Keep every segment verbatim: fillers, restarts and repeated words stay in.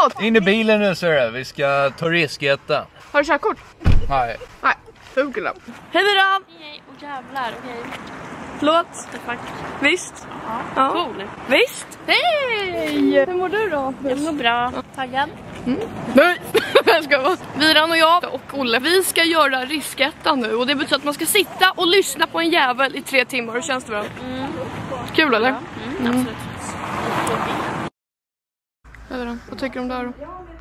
Förlåt! In i bilen nu så är det. Vi ska ta risketta. Har du körkort? Nej. Nej, fugla. Hej Viran! Nej, och jävlar, okej. Okay. Förlåt? Fuck. Visst? Ja, ja. Cool. Visst? Hej! Hur mår du då? Jag mår bra. Taggad? Mm. Nej, jag ska vara. Viran och jag och Olle, vi ska göra risketta nu. Och det betyder att man ska sitta och lyssna på en jävel i tre timmar. Hur känns det bra? Mm. Kul eller? Ja. Mm, mm. Absolut. Mm. Vad tycker du om det här då?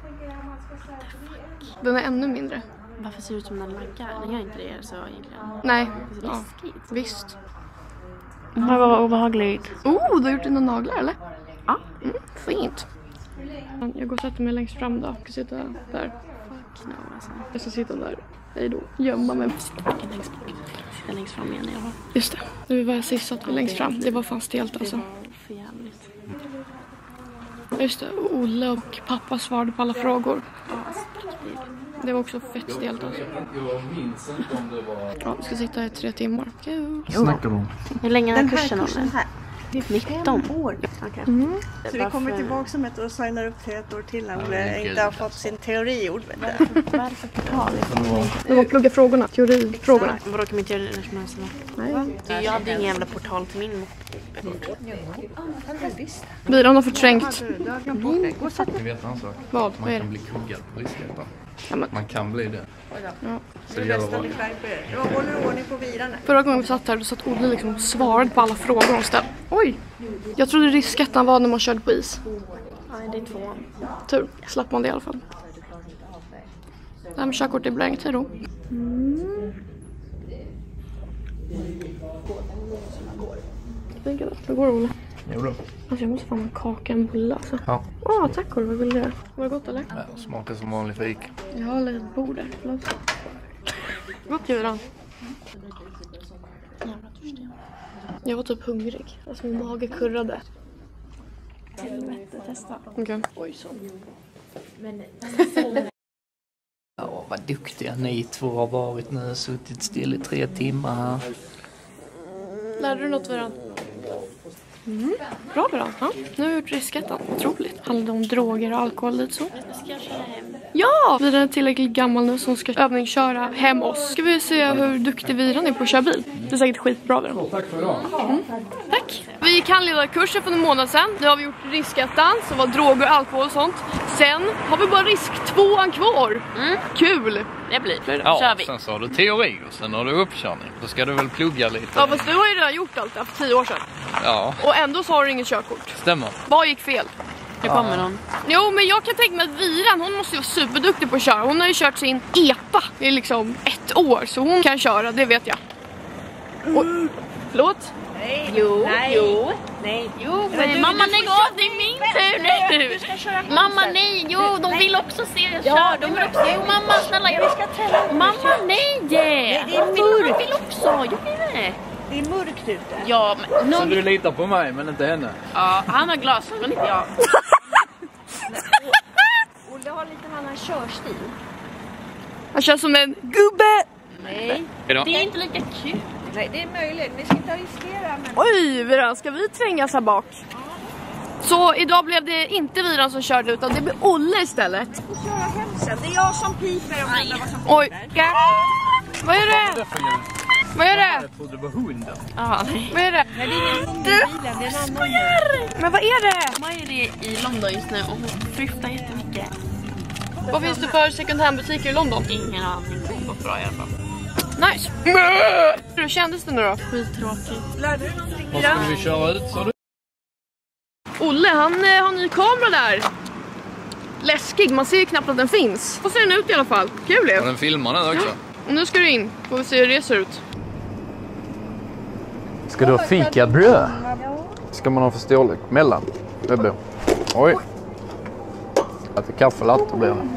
Den är ännu mindre. Varför ser det ut som den laggar? Den gör inte det så egentligen. Nej. Det är Ja. läskigt. Visst. Det var obehagligt. Oh, du har gjort dina naglar eller? Ja. Mm, fint. Jag går och sätter mig längst fram då. Jag ska sitta där. Fuck no, alltså. Jag ska sitta där. Hej då. Gömma mig. Sitta längst bak. Sitta längst fram igen. Jag Just det. Nu var jag sist satt vi längst fram. Det var fan stelt alltså. Det var för jävligt. Just det. Olle och pappa svarade på alla frågor. Det var också fett stelt alltså. Jag minns inte om det var... Ja, vi ska sitta i tre timmar. Kul. Snackar du om? Hur länge är Den här kursen, kursen här. Det är nitton år. Okay. Mm. Så vi kommer tillbaka om ett år och signar upp till ett år till när Olle inte har fått sin teori gjord. Vad är det för portal? Det var plugga frågorna, teorifrågorna. Vadå kan man inte göra det när som helst? Nej. Jag hade ingen jävla portal till min. Viran har förträngt. Ni vet en sak. Vad? Vad Man är kan det? bli kuggad på riskettan. Ja, men. Man kan bli det. Ja. Så det gäller att vara... Jag håller ordning på viran. Förra gången vi satt här, då satt Olle liksom svarade på alla frågor hon ställde. Oj! Jag trodde riskettan var när man körde på is. Nej, det är två. Tur, slapp man det i alla fall. Det här med körkort är blankt, hej då. Mm. Hur går det, Olle? Jo då. Alltså jag måste fan ha kaka en bulle alltså. Ja. Åh, tack Olle, vad vill du? Var det gott eller? Ja, smakar som vanlig fik. Jag har ett bord där, förlåt. Gott Viran. Jag var typ hungrig. Alltså min mage kurrade. Helvete, testa. Okej. Okay. Oj, så. Ja, vad duktiga ni två har varit nu. Suttit still i tre timmar här. Lärde du något Viran? Mm. Bra Viran. Ja. Nu har jag gjort riskettan. Otroligt. Handlar om droger och alkohol lite så. Ska jag köra hem? Ja! Viran är tillräckligt gammal nu som ska övningsköra hem oss. Ska vi se hur duktig Viran är på att köra bil. Det är säkert skitbra Viran. Tack för idag. Mm. Tack! Vi kan leda kursen för en månad sedan. Nu har vi gjort riskettan som var droger, alkohol och sånt. Sen har vi bara risk tvåan kvar. Mm. Kul! Det blir. Ja, kör vi. sen så har du teori och sen har du uppkörning. Då ska du väl plugga lite. Ja, fast du har ju redan gjort allt det här för tio år sedan. Ja, Och ändå så har du ingen körkort. stämmer. Vad gick fel? Nu kommer någon. Jo, men jag kan tänka mig att Viran, hon måste ju vara superduktig på att köra. Hon har ju kört sin E P A i liksom ett år, så hon kan köra, det vet jag. Oj, förlåt? Nej. Jo, Nej. jo. Nej. Jo, men men du- mamma du lägg får av, det är min tur nu. Du ska köra hem Mamma sen. nej, jo de Nej. vill också se jag Ja, köra. de De vill vill också, jo mamma snälla jag Vi ska träna. Mamma nej! det är Jag vill, mörkt. jag vill också, jag vill med. Det är mörkt ute. Ja, men Så någon, du litar på mig men inte henne? ja, han har glasögon inte jag. Olle har lite annan körstil. Han kör som en gubbe! Nej. Det är inte lika kul. Nej, det är möjligt. Vi ska inte riskera. Men... Oj, Viran, ska vi trängas här bak? Så idag blev det inte Viran som körde utan det blev Olle istället. Vi får köra hem sen. Det är jag som piper om alla vad som Oj, piper. vad är det? Vad är det? Jag trodde det var hunden. Ja, nej. Vad är det? Nej, det är ingen hund i Du bilen. Det är en annan hund. Men vad är det? Mamma är det i London just nu och hon fruktar jättemycket. Vad finns det för second hand butiker i London? Ingen aning, det har gått bra i alla fall. Nice! Hur kändes det nu då? Skittråkigt. Lärde du någonting? Vad skulle vi köra ut sa du? Olle, han eh, har en ny kamera där. Läskig, man ser ju knappt att den finns. Så ser den ut i alla fall. Kul ju. Och den filmar nu också. Och nu ska du in, får vi se hur det ser ut. Ska du ha fikabröd? Ska man ha för storlek? Mellan? Bebbe. Oj. Lite kaffelatte blir det.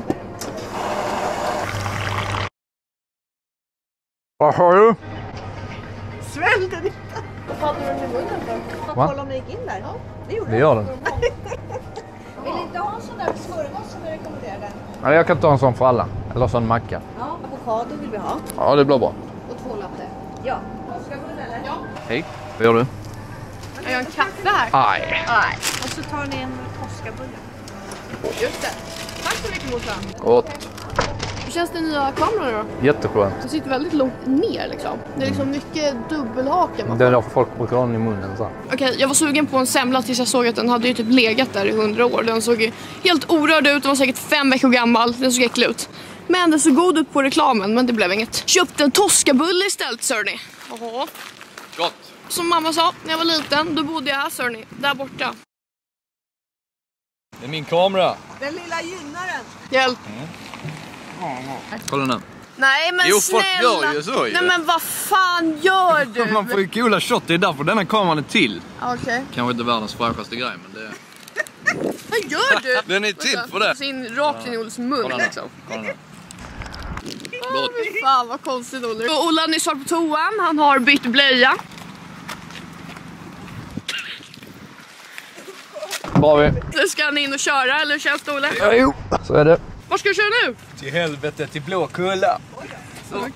Vad har du? Svällde det? Vad hade du den i munnen för? Va? Kolla om det gick in där. Det gjorde Det gör den. Vill ni inte ha en sån där smörgås som du rekommenderade? Ja, jag kan ta en sån för alla. Eller sån macka. Ja, avokado vill vi ha. Ja, det blir bra. Och två latte. Ja. Ska vi eller? Ja. Hej, vad gör du? Jag gör en kaffe här. Aj. Nej. Och så tar ni en Toscabulle. Just det. Tack så mycket morsan. Gott. Hur känns den nya kameran då? Jätteskönt. Den sitter väldigt långt ner liksom. Det är liksom mycket dubbelhaka. Det är därför folk brukar ha den i munnen så. Okej, okay, jag var sugen på en semla tills jag såg att den hade ju typ legat där i hundra år. Den såg ju helt orörd ut, den var säkert fem veckor gammal. Den såg äcklig ut. Men den såg god ut på reklamen, men det blev inget. Köpte en toskabulle istället, sörni. Jaha. Gott. Som mamma sa, när jag var liten, då bodde jag här, sörni. Där borta. Det är min kamera. Den lilla gynnaren. Hjälp. Mm. Kolla nu. Nej men jo, snälla. folk gör ju så ju. Nej men vad fan gör du? Man får ju coola shot, det är därför denna kameran är till. Okej. Okay. Kanske inte världens fräschaste grej, men det... Vad gör du? Den är till för det. Sin rakt in i Olles mun kolla liksom. Kolla nu. Åh, fy fan vad konstigt Olle. Och Olle har nyss varit på toan, han har bytt blöja. Bra vi. Nu ska han in och köra, eller hur känns det Olle? Ja, jo, så är det. Var ska du köra nu? Till helvete, till Blåkulla. Så.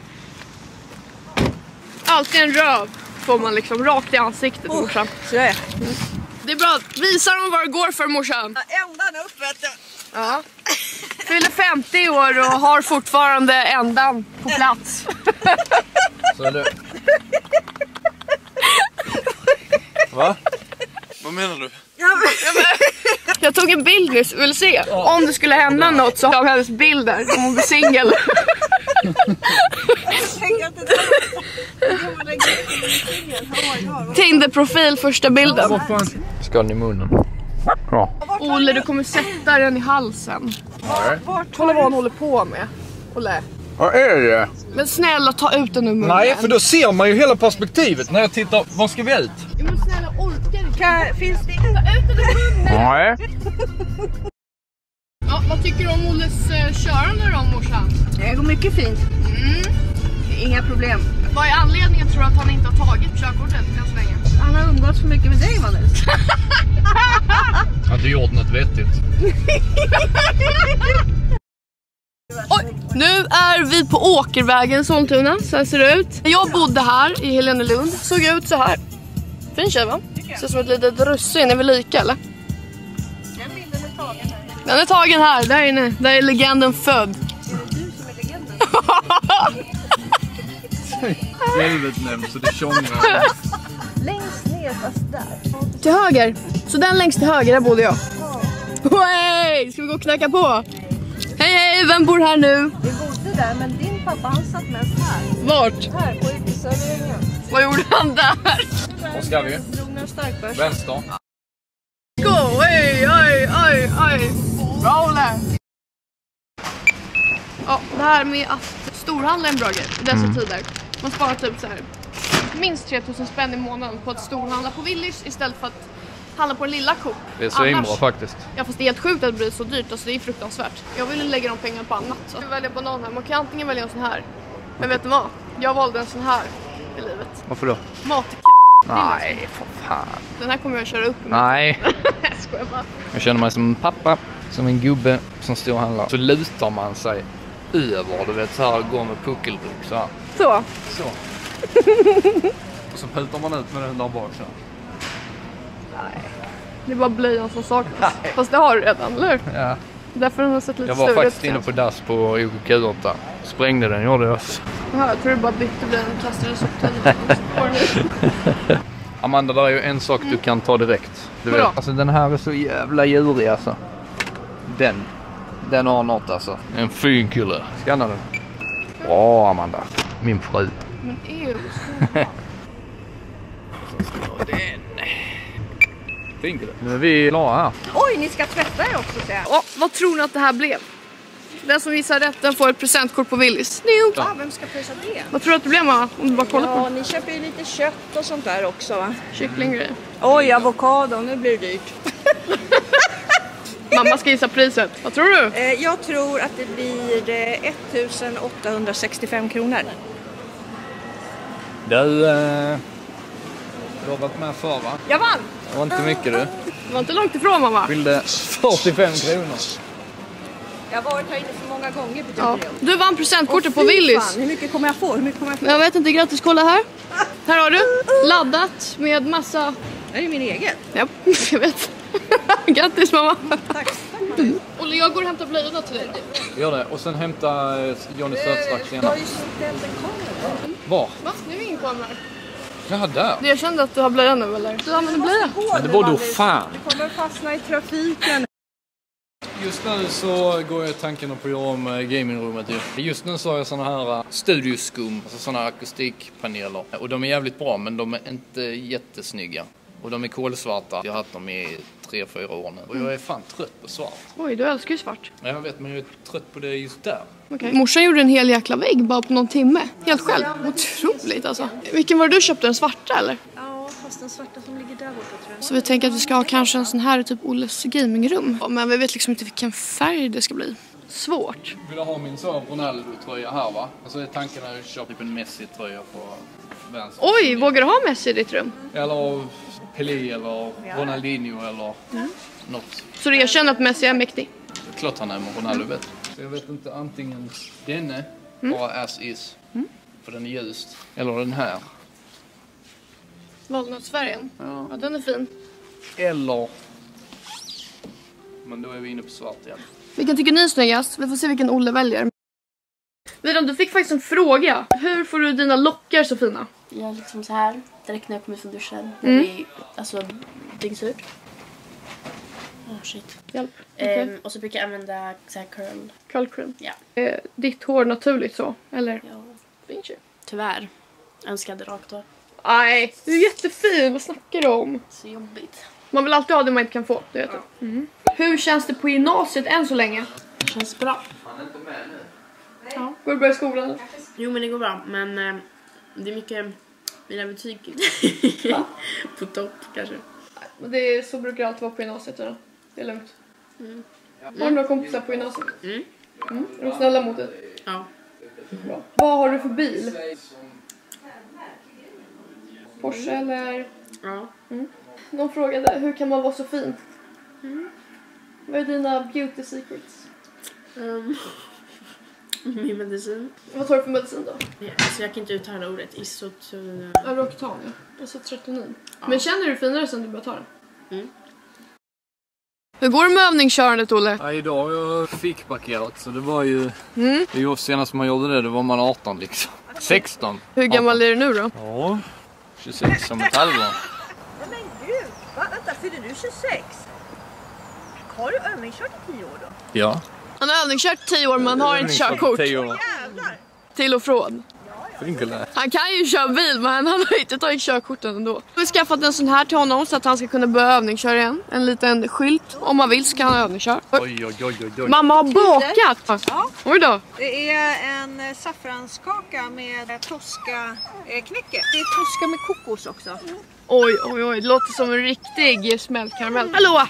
Alltid en röv får man liksom rakt i ansiktet oh, morsan. Så är det. Mm. Det är bra, visa dem vad det går för morsan. Ja, ändan upp vet du. Ja. Fyller femtio år och har fortfarande ändan på plats. Så är det. Va? Vad menar du? Jag tog en bild nyss och vill se oh. om det skulle hända något så har hennes bilder om hon blir singel. Tinder-profil första bilden. Ska den i munnen? Ja. Olle, du kommer sätta den i halsen. Kolla vad han håller på med. Olle. Vad är det? Men snälla, ta ut den ur munnen. Nej, för då ser man ju hela perspektivet när jag tittar. Vad ska vi ut? Men snälla, orkar inte. Kan, finns det inget? Ta ut den ur munnen. Nej. Ja, vad tycker du om Olles uh, körande då, morsan? Det går mycket fint. Mm. Inga problem. Vad är anledningen tror du att han inte har tagit körkortet än så länge? Han har umgåtts för mycket med dig, Manus. Jag har inte gjort något vettigt. Oj, nu är vi på Åkervägen, Soltuna. Så här ser det ut. Jag bodde här i Helenelund. Såg ut så här. Fin tjej va? Ser som ett litet russin. Är vi lika eller? Den bilden är tagen här. Den är tagen här. Där inne. Där är legenden född. Är det du som är legenden? Helvete nämnd så det tjongar. Längst ner fast där. Till höger. Så den längst till höger, där bodde jag. Oh. Hej! Ska vi gå och knacka på? Hej hej, vem bor här nu? Vi bodde där, men din pappa han satt mest här. Vart? Här på uteserveringen. Vad gjorde han där? Var ska vi? Drog några starkbärs. Vänster. Gå, oj, oj, oj, oj. Bra Olle. Ja, det här med att storhandla är en bra grej i dessa mm. tider. Man sparar typ så här minst tre tusen spänn i månaden på att storhandla på Willys istället för att handla på den lilla Coop. Det är så Annars, himla faktiskt. Ja, fast det är helt sjukt att det blir så dyrt. Alltså det är fruktansvärt. Jag vill lägga de pengarna på annat. Så. Jag väljer banan här. Man kan antingen välja en sån här. Men vet du vad? Jag valde en sån här i livet. Varför då? Mat. Nej, för fan. Den här kommer jag köra upp med. Nej. Jag skojar bara. Jag känner mig som en pappa. Som en gubbe som står och handlar. Så lutar man sig över. Du vet så här, går med puckelryck så här. Så. Så. Och så putar man ut med den där bak så. Nej. Det är bara blöjan som saknas. Fast det har du redan, eller? Ja. Därför har den sett lite Jag var större faktiskt inne på dass på O K Q åtta. Sprängde den, gjorde jag. Jaha, jag tror du bara bytte blöjan och kastade soptunnan. Amanda, där är ju en sak mm. du kan ta direkt. Du vet. Alltså den här är så jävla djurig alltså. Den. Den har något alltså. En fin kille. Skanna den. Bra Amanda. Min fru. Men ew. Den. Fin kille. Nu är vi klara här. Oj, ni ska tvätta er också så här. Oh, vad tror ni att det här blev? Den som visar rätt, den får ett presentkort på Willys. Ja, vem ska pröjsa det? Vad tror du att det blev, mamma? Om du bara kollar ja, på. Ni köper ju lite kött och sånt där också va? Kycklinggrejer. Oj, avokado, nu blir det dyrt. Mamma ska gissa priset. Vad tror du? Eh, jag tror att det blir eh, ettusen åttahundrasextiofem kronor. Du, eh, du har varit med för va? Jag vann! Det var inte mycket du. Det var inte långt ifrån mamma. Fyllde fyrtiofem kronor. Jag har varit här inne så många gånger på ja. Du vann presentkortet på Willys. Hur mycket kommer jag få? Hur mycket kommer jag få? Jag vet inte, grattis, kolla här. Här har du. Laddat med massa... Det är min egen. Ja, jag vet. Grattis mamma. Tack, tack mamma. Olle, jag går och hämtar blöjorna till dig. Gör det. Och sen hämta Johnny sötstrax Jag senare. har ju ställt en kamera. Var? Va? Nu är ingen kamera. Jaha, där. Jag kände att du har blöja nu eller? Du använder blöja. Men det borde du fan. Du kommer fastna i trafiken. Just nu så går jag tanken på att göra om gamingrummet. Just nu så har jag såna här studioskum, alltså såna akustikpaneler. Och de är jävligt bra, men de är inte jättesnygga. Och de är kolsvarta. Jag har haft dem i tre, fyra år nu. Och jag är fan trött på svart. Oj, du älskar ju svart. Ja, jag vet, men jag är trött på det just där. Okay. Morsan gjorde en hel jäkla vägg bara på någon timme. Helt själv. Otroligt alltså. Vilken var det du köpte? Den svarta eller? Ja, fast den svarta som ligger där borta tror jag. Så vi tänker att vi ska ha kanske en sån här typ Olles gamingrum. Men vi vet liksom inte vilken färg det ska bli. Svårt. Vill du ha min så Ronaldo-tröja här va? Alltså är tanken att köpa typ en Messi-tröja på vänster. Oj, vågar du ha Messi i ditt rum? Eller Pelé eller Ronaldinho eller mm. något. Så du erkänner att Messi är mäktig? Klart han är med Ronaldo vet. Så jag vet inte antingen denne, mm. bara as is. Mm. För den är ljust. Eller den här. Valnötsfärgen? Ja. Ja, den är fin. Eller... Men då är vi inne på svart igen. Vilken tycker ni är snyggast? Vi får se vilken Olle väljer. Vidar, du fick faktiskt en fråga. Hur får du dina lockar så fina? Jag liksom så här, direkt när jag kommer från duschen. Mm. Det är alltså dyngsurt. Åh oh, shit. Hjälp. Okay. Um, och så brukar jag använda så här curl. Curl cream. Ja. Eh, ditt hår naturligt så, eller? Ja. Finns ju. Tyvärr. Önskade rakt hår. Nej, du är jättefin. Vad snackar du om? Så jobbigt. Man vill alltid ha det man inte kan få, det vet du. Mm. Hur känns det på gymnasiet än så länge? Det känns bra. Han är inte med nu. Ja. Går du börja skolan? Jo men det går bra. Men eh, det är mycket mina betyg på topp kanske. Men det är, så brukar det alltid vara på gymnasiet. Då. Det är lugnt. Mm. Har du några kompisar på gymnasiet? Mm. Mm. Är de snälla mot dig? Ja. Bra. Vad har du för bil? Porsche eller? Ja. Mm. Någon frågade, hur kan man vara så fin? Mm. Vad är dina beauty secrets? Um, min medicin. Vad tar du för medicin då? Ja, alltså jag kan inte uttala ordet. Isoton... Aroxan, ja. Isotretinoin. Ja. Men känner du finare sen du börjar ta den? Mm. Hur går det med övningskörandet, Olle? Ja, idag har jag fick parkerat så det var ju... Mm. Det var senast man gjorde det, då var man arton liksom. sexton. Hur gammal arton. Är du nu då? Ja, tjugosex om ett halvår. Men gud, va? Vänta, fyller du tjugosex? Har du övningskört i tio år då? Ja. Han har övningskört tio år men han har inte körkort. tio år. Jävlar! Till och från. Han kan ju köra bil men han har inte tagit körkorten ändå. Vi har skaffat en sån här till honom så att han ska kunna börja övningsköra igen. En liten skylt. Om man vill så kan han övningsköra. Oj, oj, oj, oj, oj. Mamma har bakat! Ja. Oj då. Det är en saffranskaka med toska eh, knäcke. Det är toska med kokos också. Oj, oj, oj. Det låter som en riktig smällkaramell. Hallå!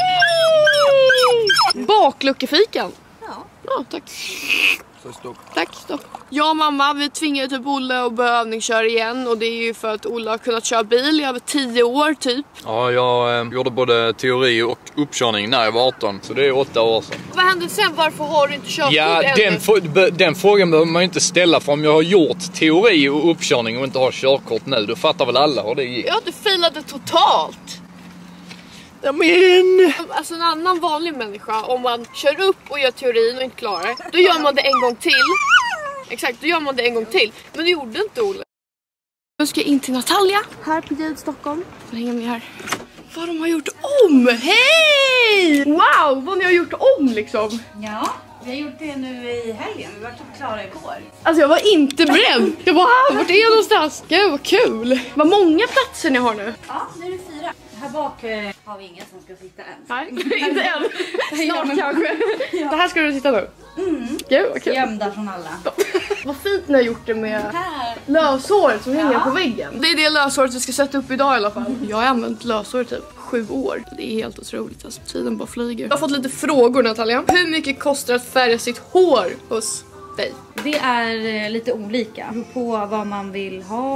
Bakluckefikan. Ja. Ja, tack. Så stopp. Tack, stopp. Jag och mamma, vi tvingade typ Olle att börja övningsköra igen. Och det är ju för att Olle har kunnat köra bil i över tio år typ. Ja, jag eh, gjorde både teori och uppkörning när jag var arton. Så det är åtta år sedan. Vad hände sen? Varför har du inte körkort Ja, ännu? den, f- den frågan behöver man ju inte ställa. För om jag har gjort teori och uppkörning och inte har körkort nu, då fattar väl alla hur det gick. Jag har inte failade totalt. Ja, men... Alltså en annan vanlig människa, om man kör upp och gör teorin och inte klarar det, då gör man det en gång till. Exakt, då gör man det en gång till. Men det gjorde inte Olle. Nu ska jag in till Natalia, här på Jade Stockholm. Så hänger med här. Vad de har gjort om! Hej! Wow, vad ni har gjort om liksom. Ja, vi har gjort det nu i helgen. Vi var typ klara igår. Alltså jag var inte beredd. Jag var här, vart är jag någonstans? Gud vad kul. Vad många platser ni har nu. Ja, nu är det fyra. Här bak eh, har vi ingen som ska sitta än. Nej, inte än. Snart men... kanske. Ja. Det här ska du sitta nu. Mm. Gud vad kul. Gömda från alla. Vad fint ni har gjort det med Här. löshåret som hänger Ja. på väggen. Det är det löshåret vi ska sätta upp idag i alla fall. Jag har använt löshår i typ sju år. Det är helt otroligt, alltså tiden bara flyger. Jag har fått lite frågor, Natalia. Hur mycket kostar att färga sitt hår hos dig? Det är eh, lite olika. Det beror på vad man vill ha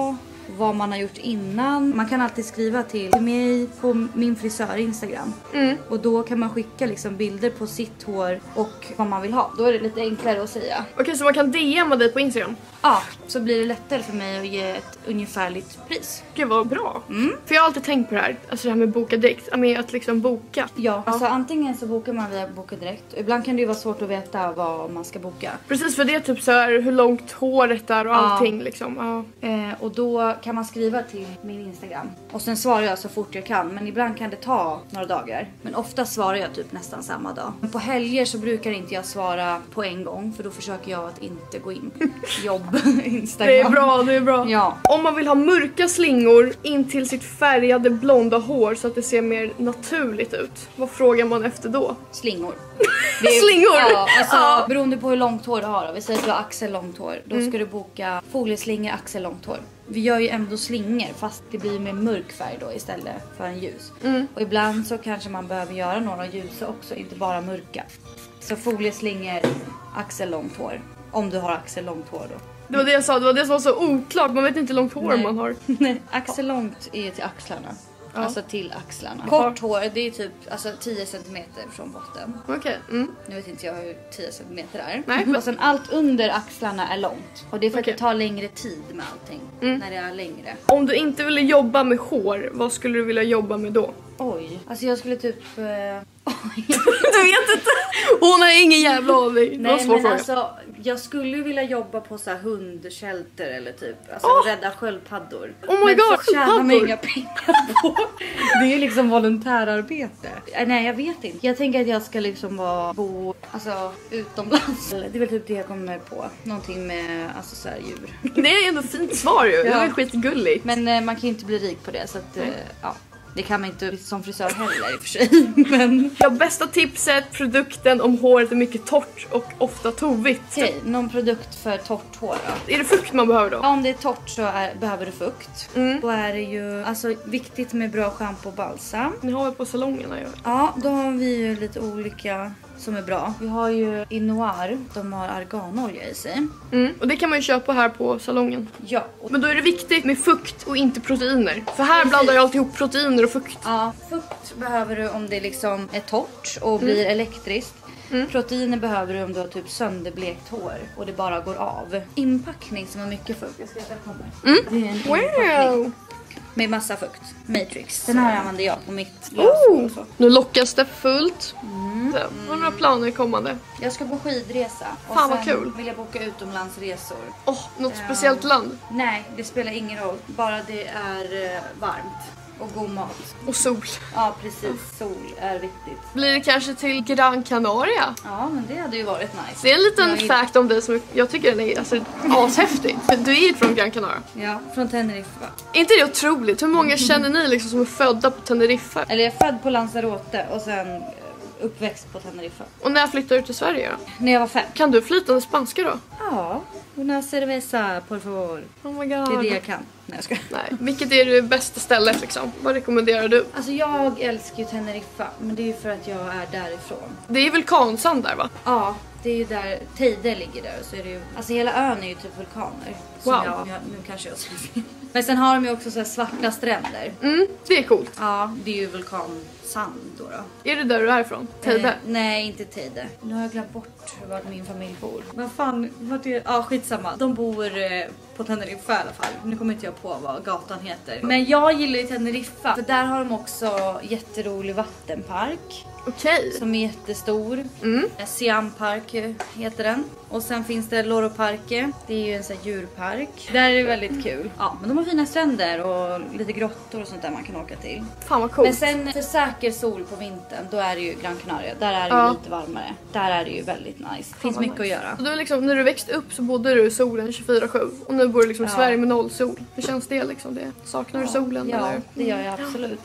vad man har gjort innan. Man kan alltid skriva till mig på min frisör Instagram. Mm. Och då kan man skicka liksom bilder på sitt hår och vad man vill ha. Då är det lite enklare att säga. Okej, så man kan D M dig på Instagram? Ja, så blir det lättare för mig att ge ett ungefärligt pris. Gud vad bra. Mm. För jag har alltid tänkt på det här, alltså det här med boka direkt, med att liksom boka. Ja, alltså antingen så bokar man via Boka Direkt. Ibland kan det ju vara svårt att veta vad man ska boka. Precis, för det är typ så här hur långt håret är och Ja. allting liksom. Ja. Eh, och då kan man skriva till min Instagram. Och sen svarar jag så fort jag kan. Men ibland kan det ta några dagar. Men ofta svarar jag typ nästan samma dag. Men på helger så brukar inte jag svara på en gång. För då försöker jag att inte gå in på jobb Instagram. Det är bra, det är bra. Ja. Om man vill ha mörka slingor in till sitt färgade blonda hår så att det ser mer naturligt ut, vad frågar man efter då? Slingor. Slingor? Ja, alltså Ja. beroende på hur långt hår du har. Då. Vi säger att du har axellångt hår. Då Mm. ska du boka folieslingor, axellångt hår. Vi gör ju ändå slingor fast det blir med mörk färg då istället för en ljus. Mm. Och ibland så kanske man behöver göra några ljusa också, inte bara mörka. Så folieslingor, axellångt hår. Om du har axellångt hår då. Det var det jag sa, det var det som var så oklart, man vet inte hur långt hår Nej. man har. Nej, axellångt är till axlarna. Ja. Alltså till axlarna. Kort hår, det är typ alltså, tio centimeter från botten. Okej, mm. Nu vet inte jag hur tio centimeter är. Nej, men- Och sen allt under axlarna är långt. Och det är för Okej. att det tar längre tid med allting. Mm. När det är längre. Om du inte ville jobba med hår, vad skulle du vilja jobba med då? Oj. Alltså jag skulle typ... Eh... Oj. Du vet inte! Hon har ingen jävla aning. Det var en Nej svår men fråga. alltså, jag skulle vilja jobba på så här hundshelter eller typ, alltså Åh! rädda sköldpaddor. Oh my men god, så tjänar man sköldpaddor! inga pengar på. Det är ju liksom volontärarbete. Eh, Nej jag vet inte. Jag tänker att jag ska liksom vara, bo alltså utomlands. Det är väl typ det jag kommer på. Någonting med alltså så här djur. Det är ändå fint svar ju, det Ja. var ju skitgulligt. Men eh, man kan ju inte bli rik på det så att eh, ja. Det kan man inte som frisör heller i och för sig. Men Ja, bästa tipset, produkten om håret är mycket torrt och ofta tovigt. okej, någon produkt för torrt hår då? Är det fukt man behöver då? Ja, om det är torrt så är, behöver du fukt. Mm. Då är det ju alltså, viktigt med bra shampoo och balsam. Ni har väl på salongerna ju. Ja, då har vi ju lite olika som är bra. Vi har ju Inoir, de har arganolja i sig. Mm. Och det kan man ju köpa här på salongen. Ja, och, Men då är det viktigt med fukt och inte proteiner. För här blandar jag alltid ihop proteiner och fukt. ja, fukt behöver du om det liksom är torrt och blir elektriskt. Mm. Proteiner behöver du om du har typ sönderblekt hår och det bara går av. Inpackning som har mycket fukt. Jag ska jag kommer. Mm. Det är en inpackning Wow! med massa fukt. Matrix. Den här använder jag på mitt löshår Oh. och så. Nu lockas det fullt. Mm. Så, vad har några planer kommande? Jag ska på skidresa. Och Fan, vad sen kul. vill jag boka utomlandsresor. Åh, något Ja. speciellt land. Nej, det spelar ingen roll. Bara det är eh, varmt. Och god mat. Och sol. Ja, precis. Sol är viktigt. Blir det kanske till Gran Canaria? Ja, men det hade ju varit nice. Det är en liten Jag är- fact om dig som jag tycker den är alltså, ashäftig. Du är ju från Gran Canaria. Ja, från Teneriffa. Är inte det otroligt? Hur många känner ni liksom som är födda på Teneriffa? Eller jag är född på Lanzarote och sen eh, uppväxt på Teneriffa. Och när flyttar du till Sverige då? När jag var fem. Kan du flytande spanska då? Ja, una cerveza, por favor. Oh my god. Det är det jag kan. Nej, jag ska. Nej. Vilket är det bästa stället liksom? Vad rekommenderar du? Alltså jag älskar ju Teneriffa, men det är ju för att jag är därifrån. Det är vulkansand där va? Ja, det är ju där Teide ligger där och så är det ju, alltså hela ön är ju typ vulkaner. Som Wow. jag, jag, nu kanske jag säger fel. Men sen har de ju också så här svarta stränder. Mm, det är coolt. Ja, det är ju vulkansand då då. Är det där du är ifrån? Teide? Eh, nej, inte Teide. Nu har jag glömt bort vart min familj bor. Vad fan, vart är... Ja, skitsamma. De bor eh, på Teneriffa i alla fall. Nu kommer inte jag på vad gatan heter. Men jag gillar ju Teneriffa. För där har de också jätterolig vattenpark. Okej. Som är jättestor. Mm. Siam Park heter den. Och sen finns det Loro Parque. Det är ju en sån här djurpark. Där är det väldigt kul. Ja, men de har fina stränder och lite grottor och sånt där man kan åka till. Fan vad coolt. Men sen för säker sol på vintern, då är det ju Gran Canaria. Där är det Ja. ju lite varmare. Där är det ju väldigt nice. Finns vad mycket nice. att göra. Så du liksom, när du växte upp så bodde du i solen tjugofyra sju och nu bor du liksom i Ja. Sverige med noll sol. Hur känns det liksom? Det? Saknar du solen Ja, eller? det gör jag absolut.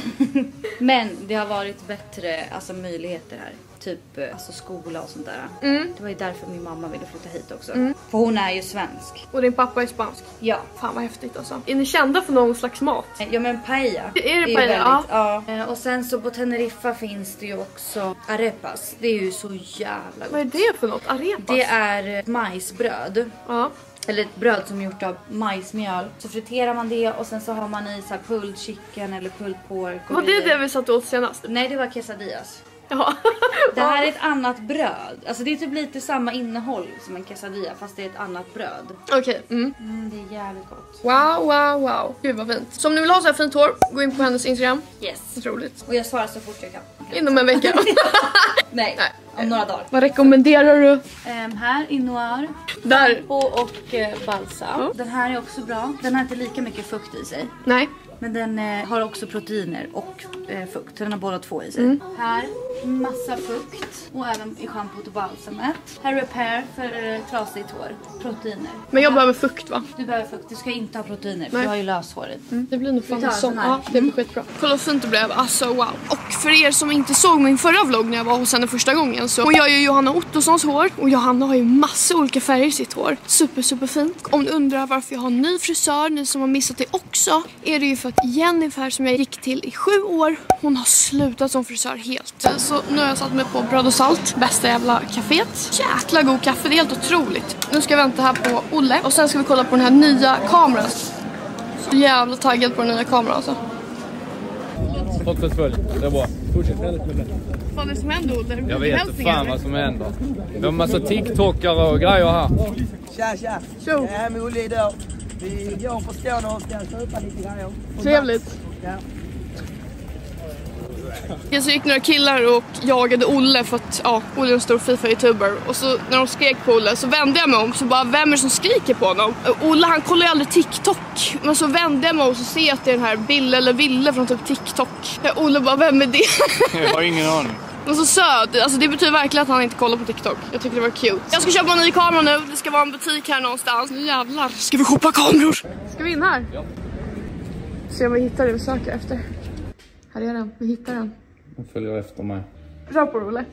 Men det har varit bättre alltså, möjligheter här. Typ alltså, skola och sånt där. Mm. Det var ju därför min mamma ville flytta hit också. Mm. För hon är ju svensk. Och din pappa är spansk. Ja. Fan vad häftigt alltså. Är ni kända för någon slags mat? Ja men paella. Är det ju paella? väldigt- ja. Eh, Och sen så på Teneriffa finns det ju också arepas. Det är ju så jävla Vad är gott. det för något? Arepas? Det är majsbröd. Ja. eller ett bröd som är gjort av majsmjöl. Så friterar man det och sen så har man i så här pulled chicken eller pulled pork. Var det det vi satt åt senast? Nej, det var quesadillas. Ja. Det här är ett annat bröd. Alltså det är typ lite samma innehåll som en quesadilla fast det är ett annat bröd. Okej. Okay. Mm. Mm, det är jävligt gott. Wow, wow, wow. Gud vad fint. Så om ni vill ha så här fint hår, gå in på hennes Instagram. Yes. Otroligt. Och jag svarar så fort jag kan. Inom en vecka. Nej, Nej, om några dagar. Vad rekommenderar du? Um, här i Noir. Där. Shampoo och uh, balsam. Mm. Den här är också bra. Den har inte lika mycket fukt i sig. Nej. Men den eh, har också proteiner och eh, fukt. Den har båda två i sig. Mm. Här, massa fukt. Och även i schampot och balsamet. Här repair för eh, trasigt hår. Proteiner. Men jag behöver fukt va? Du behöver fukt. Du ska inte ha proteiner. För Nej. du har ju löshåret. Mm. Det blir nog fan tar sån. sån här. Ja, det blir skitbra. Kolla vad fint det blev. Alltså wow. Och för er som inte såg min förra vlogg när jag var hos henne första gången. Så hon gör ju Johanna Ottossons hår. Och Johanna har ju massa olika färger i sitt hår. Super, super fint. Om du undrar varför jag har en ny frisör, ni som har missat det också. Är det ju för att Jennifer som jag gick till i sju år, hon har slutat som frisör helt. Så nu har jag satt mig på Bröd och Salt, bästa jävla kaféet. Jäkla god kaffe, det är helt otroligt. Nu ska jag vänta här på Olle och sen ska vi kolla på den här nya kameran. Så jävla taggad på den nya kameran alltså. Fortsätt följ, det är bra. Fortsätt väldigt med det. Vad är det som händer Olle? Jag vet inte fan vad som händer. Vi har en massa TikTokare och grejer här. Tja, tja. Tjo. Jag är med Olle idag. Vi går på Skåne och ska supa lite grejer. Trevligt. Ja. Jag så gick några killar och jagade Olle för att ja, Olle är en stor FIFA-youtuber. Och så när de skrek på Olle så vände jag mig om så bara, vem är det som skriker på honom? Och Olle han kollar ju aldrig TikTok. Men så vände jag mig om och så ser jag att det är den här Bille eller Ville från typ TikTok. Ja, Olle bara, vem är det? Jag har ingen aning. Och så söd, alltså det betyder verkligen att han inte kollar på TikTok. Jag tycker det var cute. Jag ska köpa en ny kamera nu, det ska vara en butik här någonstans. Nu jävlar, ska vi shoppa kameror? Ska vi in här? Ja. Se om vi hittar det vi söker efter. Här är den, vi hittar den. Den följer efter mig. Kör på Olle.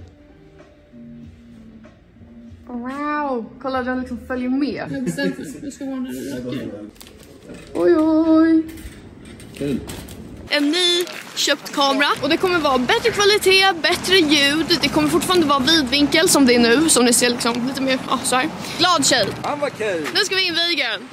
Wow, kolla den liksom följer med. Jag bestämde jag ska vara när Oj oj. Kul. En ny köpt kamera och det kommer vara bättre kvalitet, bättre ljud. Det kommer fortfarande vara vidvinkel som det är nu, som ni ser liksom lite mer ja, så här. Glad tjej. Han var kul. Nu ska vi inviga den.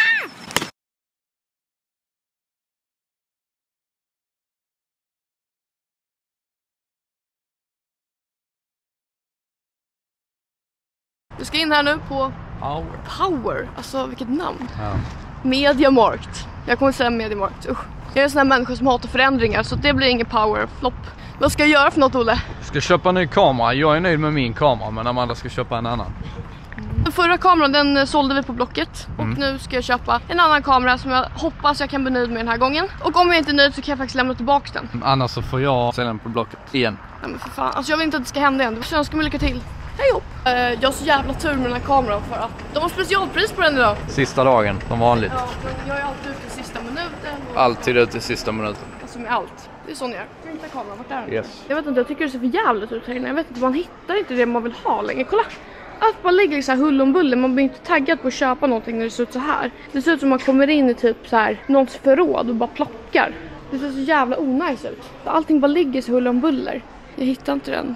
Du ska in här nu på Power. Power. Alltså vilket namn. Ja. Mediamarkt. Jag kommer säga Mediamarkt. Usch. Jag är en sån här människa som hatar förändringar så det blir ingen power flopp. Vad ska jag göra för något Olle? Jag ska köpa en ny kamera. Jag är nöjd med min kamera men Amanda ska köpa en annan. Den förra kameran den sålde vi på Blocket. Och Mm. nu ska jag köpa en annan kamera som jag hoppas jag kan bli nöjd med den här gången. Och om jag inte är nöjd så kan jag faktiskt lämna tillbaka den. Annars så får jag sälja den på Blocket igen. Nej men för fan, alltså jag vill inte att det ska hända igen. Så jag önskar mig lycka till. Hej upp! Uh, jag har så jävla tur med den här kameran för att de har specialpris på den idag. Sista dagen, som vanligt. Ja, men jag är alltid ute i sista minuten. Och... Alltid ute i sista minuten. Alltså med allt. Det är sån jag är. Ska inte kameran, vart är den? Yes. Jag vet inte, jag tycker det ser för jävligt ut här inne. Jag vet inte, man hittar inte det man vill ha längre. Kolla! Allt bara ligger så här hull om buller. Man blir inte taggad på att köpa någonting när det ser ut så här. Det ser ut som man kommer in i typ så här någons förråd och bara plockar. Det ser så jävla onajs ut. Allting bara ligger så hull om buller. Jag hittar inte den.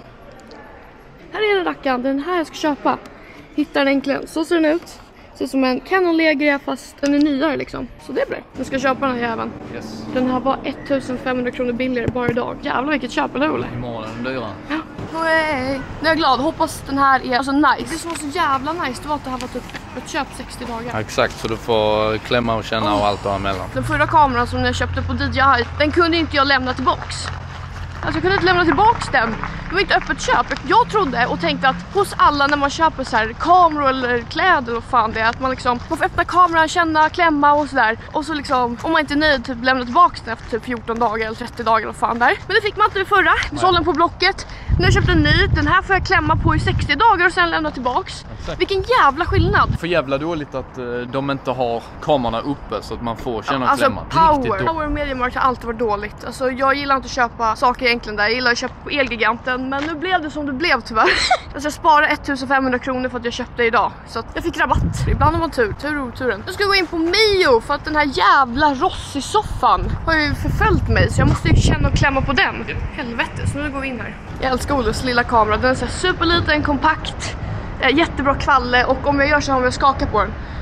Här är den rackan, den här jag ska köpa. Hittar den äntligen, så ser den ut. Ser ut som en Canon Legria fast den är nyare liksom. Så det blir. Jag ska köpa den här jäveln. Yes. Den här var femtonhundra kronor billigare bara idag. Jävlar vilket köp, eller Olle? Imorgon är den dyra. Ja. Nej. Nu är jag glad, hoppas den här är alltså nice. Det som var så jävla nice, det var att det här var typ ett köp sextio dagar. Ja, exakt, så du får klämma och känna och allt däremellan. Den förra kameran som jag köpte på D J I, den kunde inte jag lämna tillbaks. Alltså jag kunde inte lämna tillbaks den. Det var inte öppet köp. Jag trodde och tänkte att hos alla när man köper så här kameror eller kläder och fan det är att man liksom man får öppna kameran, känna, klämma och sådär. Och så liksom om man inte är nöjd typ lämna tillbaks den efter typ fjorton dagar eller trettio dagar och fan där. Men det fick man inte det förra. Vi sålde den på Blocket. Nu har jag köpt en ny. Den här får jag klämma på i sextio dagar och sen lämna tillbaks. Exakt. Vilken jävla skillnad. För jävla dåligt att uh, de inte har kamerorna uppe så att man får känna och Alltså klämma. power. Power Mediamarkt har alltid varit dåligt. Alltså jag gillar inte att köpa saker egentligen där. Jag gillar att köpa på Elgiganten. Men nu blev det som det blev tyvärr. Alltså jag sparade femtonhundra kronor för att jag köpte det idag. Så att jag fick rabatt. Ibland har man tur. Tur och oturen. Nu ska jag gå in på Mio för att den här jävla Rossi-soffan har ju förföljt mig. Så jag måste ju känna och klämma på den. Helvete, så nu går vi in här. Jag älskar Olles lilla kamera. Den är så här superliten, kompakt. Jättebra kvalle och om jag gör så här om jag skakar på den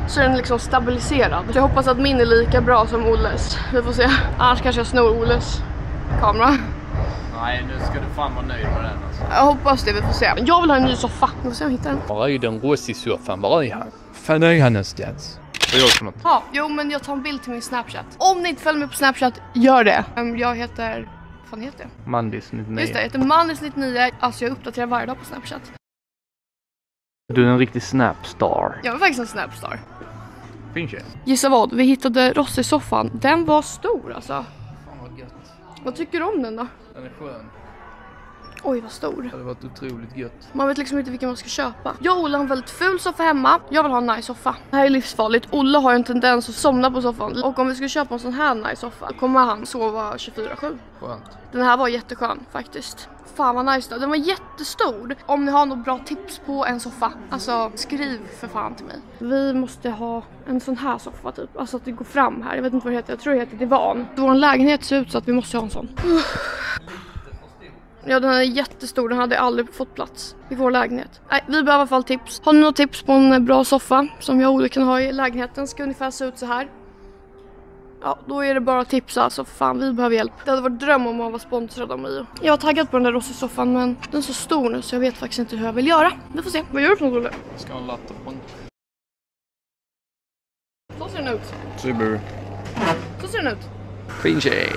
så är den liksom stabiliserad. Så jag hoppas att min är lika bra som Olles. Vi får se. Annars kanske jag snor Olles kamera. Nej, nu ska du fan vara nöjd med den alltså. Jag hoppas det, vi får se. Jag vill ha en ny soffa. Vi får se om jag hittar den. Var är den Rossi-soffan? Var är han? Fan är han någonstans? Vad gör du för något? Ja, jo men jag tar en bild till min Snapchat. Om ni inte följer mig på Snapchat, gör det. Jag heter... Vad fan heter jag? Mandis nittionio. Just det, jag heter Mandis nittionio. Alltså jag uppdaterar varje dag på Snapchat. Du är en riktig snapstar. Jag är faktiskt en Snapstar. Finns det? Gissa vad? Vi hittade Rossi-soffan. Den var stor alltså. Fan vad gött. Vad tycker du om den då? Den är skön. Oj vad stor. Det hade varit otroligt gött. Man vet liksom inte vilken man ska köpa. Jag och Olle har en väldigt ful soffa hemma. Jag vill ha en nice soffa. Det här är livsfarligt. Olle har ju en tendens att somna på soffan. Och om vi skulle köpa en sån här nice soffa, då kommer han sova tjugofyra sju. Skönt. Den här var jätteskön faktiskt. Fan vad nice då. Den var jättestor. Om ni har något bra tips på en soffa, alltså skriv för fan till mig. Vi måste ha en sån här soffa typ. Alltså att det går fram här. Jag vet inte vad det heter. Jag tror det heter divan. Vår lägenhet ser ut så att vi måste ha en sån. Ja, den är jättestor. Den hade aldrig fått plats i vår lägenhet. Nej, vi behöver i alla fall tips. Har ni några tips på en bra soffa som jag och Olle kan ha i lägenheten? Ska ungefär se ut så här. Ja, då är det bara att tipsa. Alltså fan, vi behöver hjälp. Det hade varit dröm om att vara sponsrad av mig. Jag var taggad på den där Rossi-soffan, men den är så stor nu så jag vet faktiskt inte hur jag vill göra. Vi får se. Vad gör du för något, Olle? Jag ska ha en latte på den. Så ser den ut. Subaru. Så ser den ut. Fin tjej.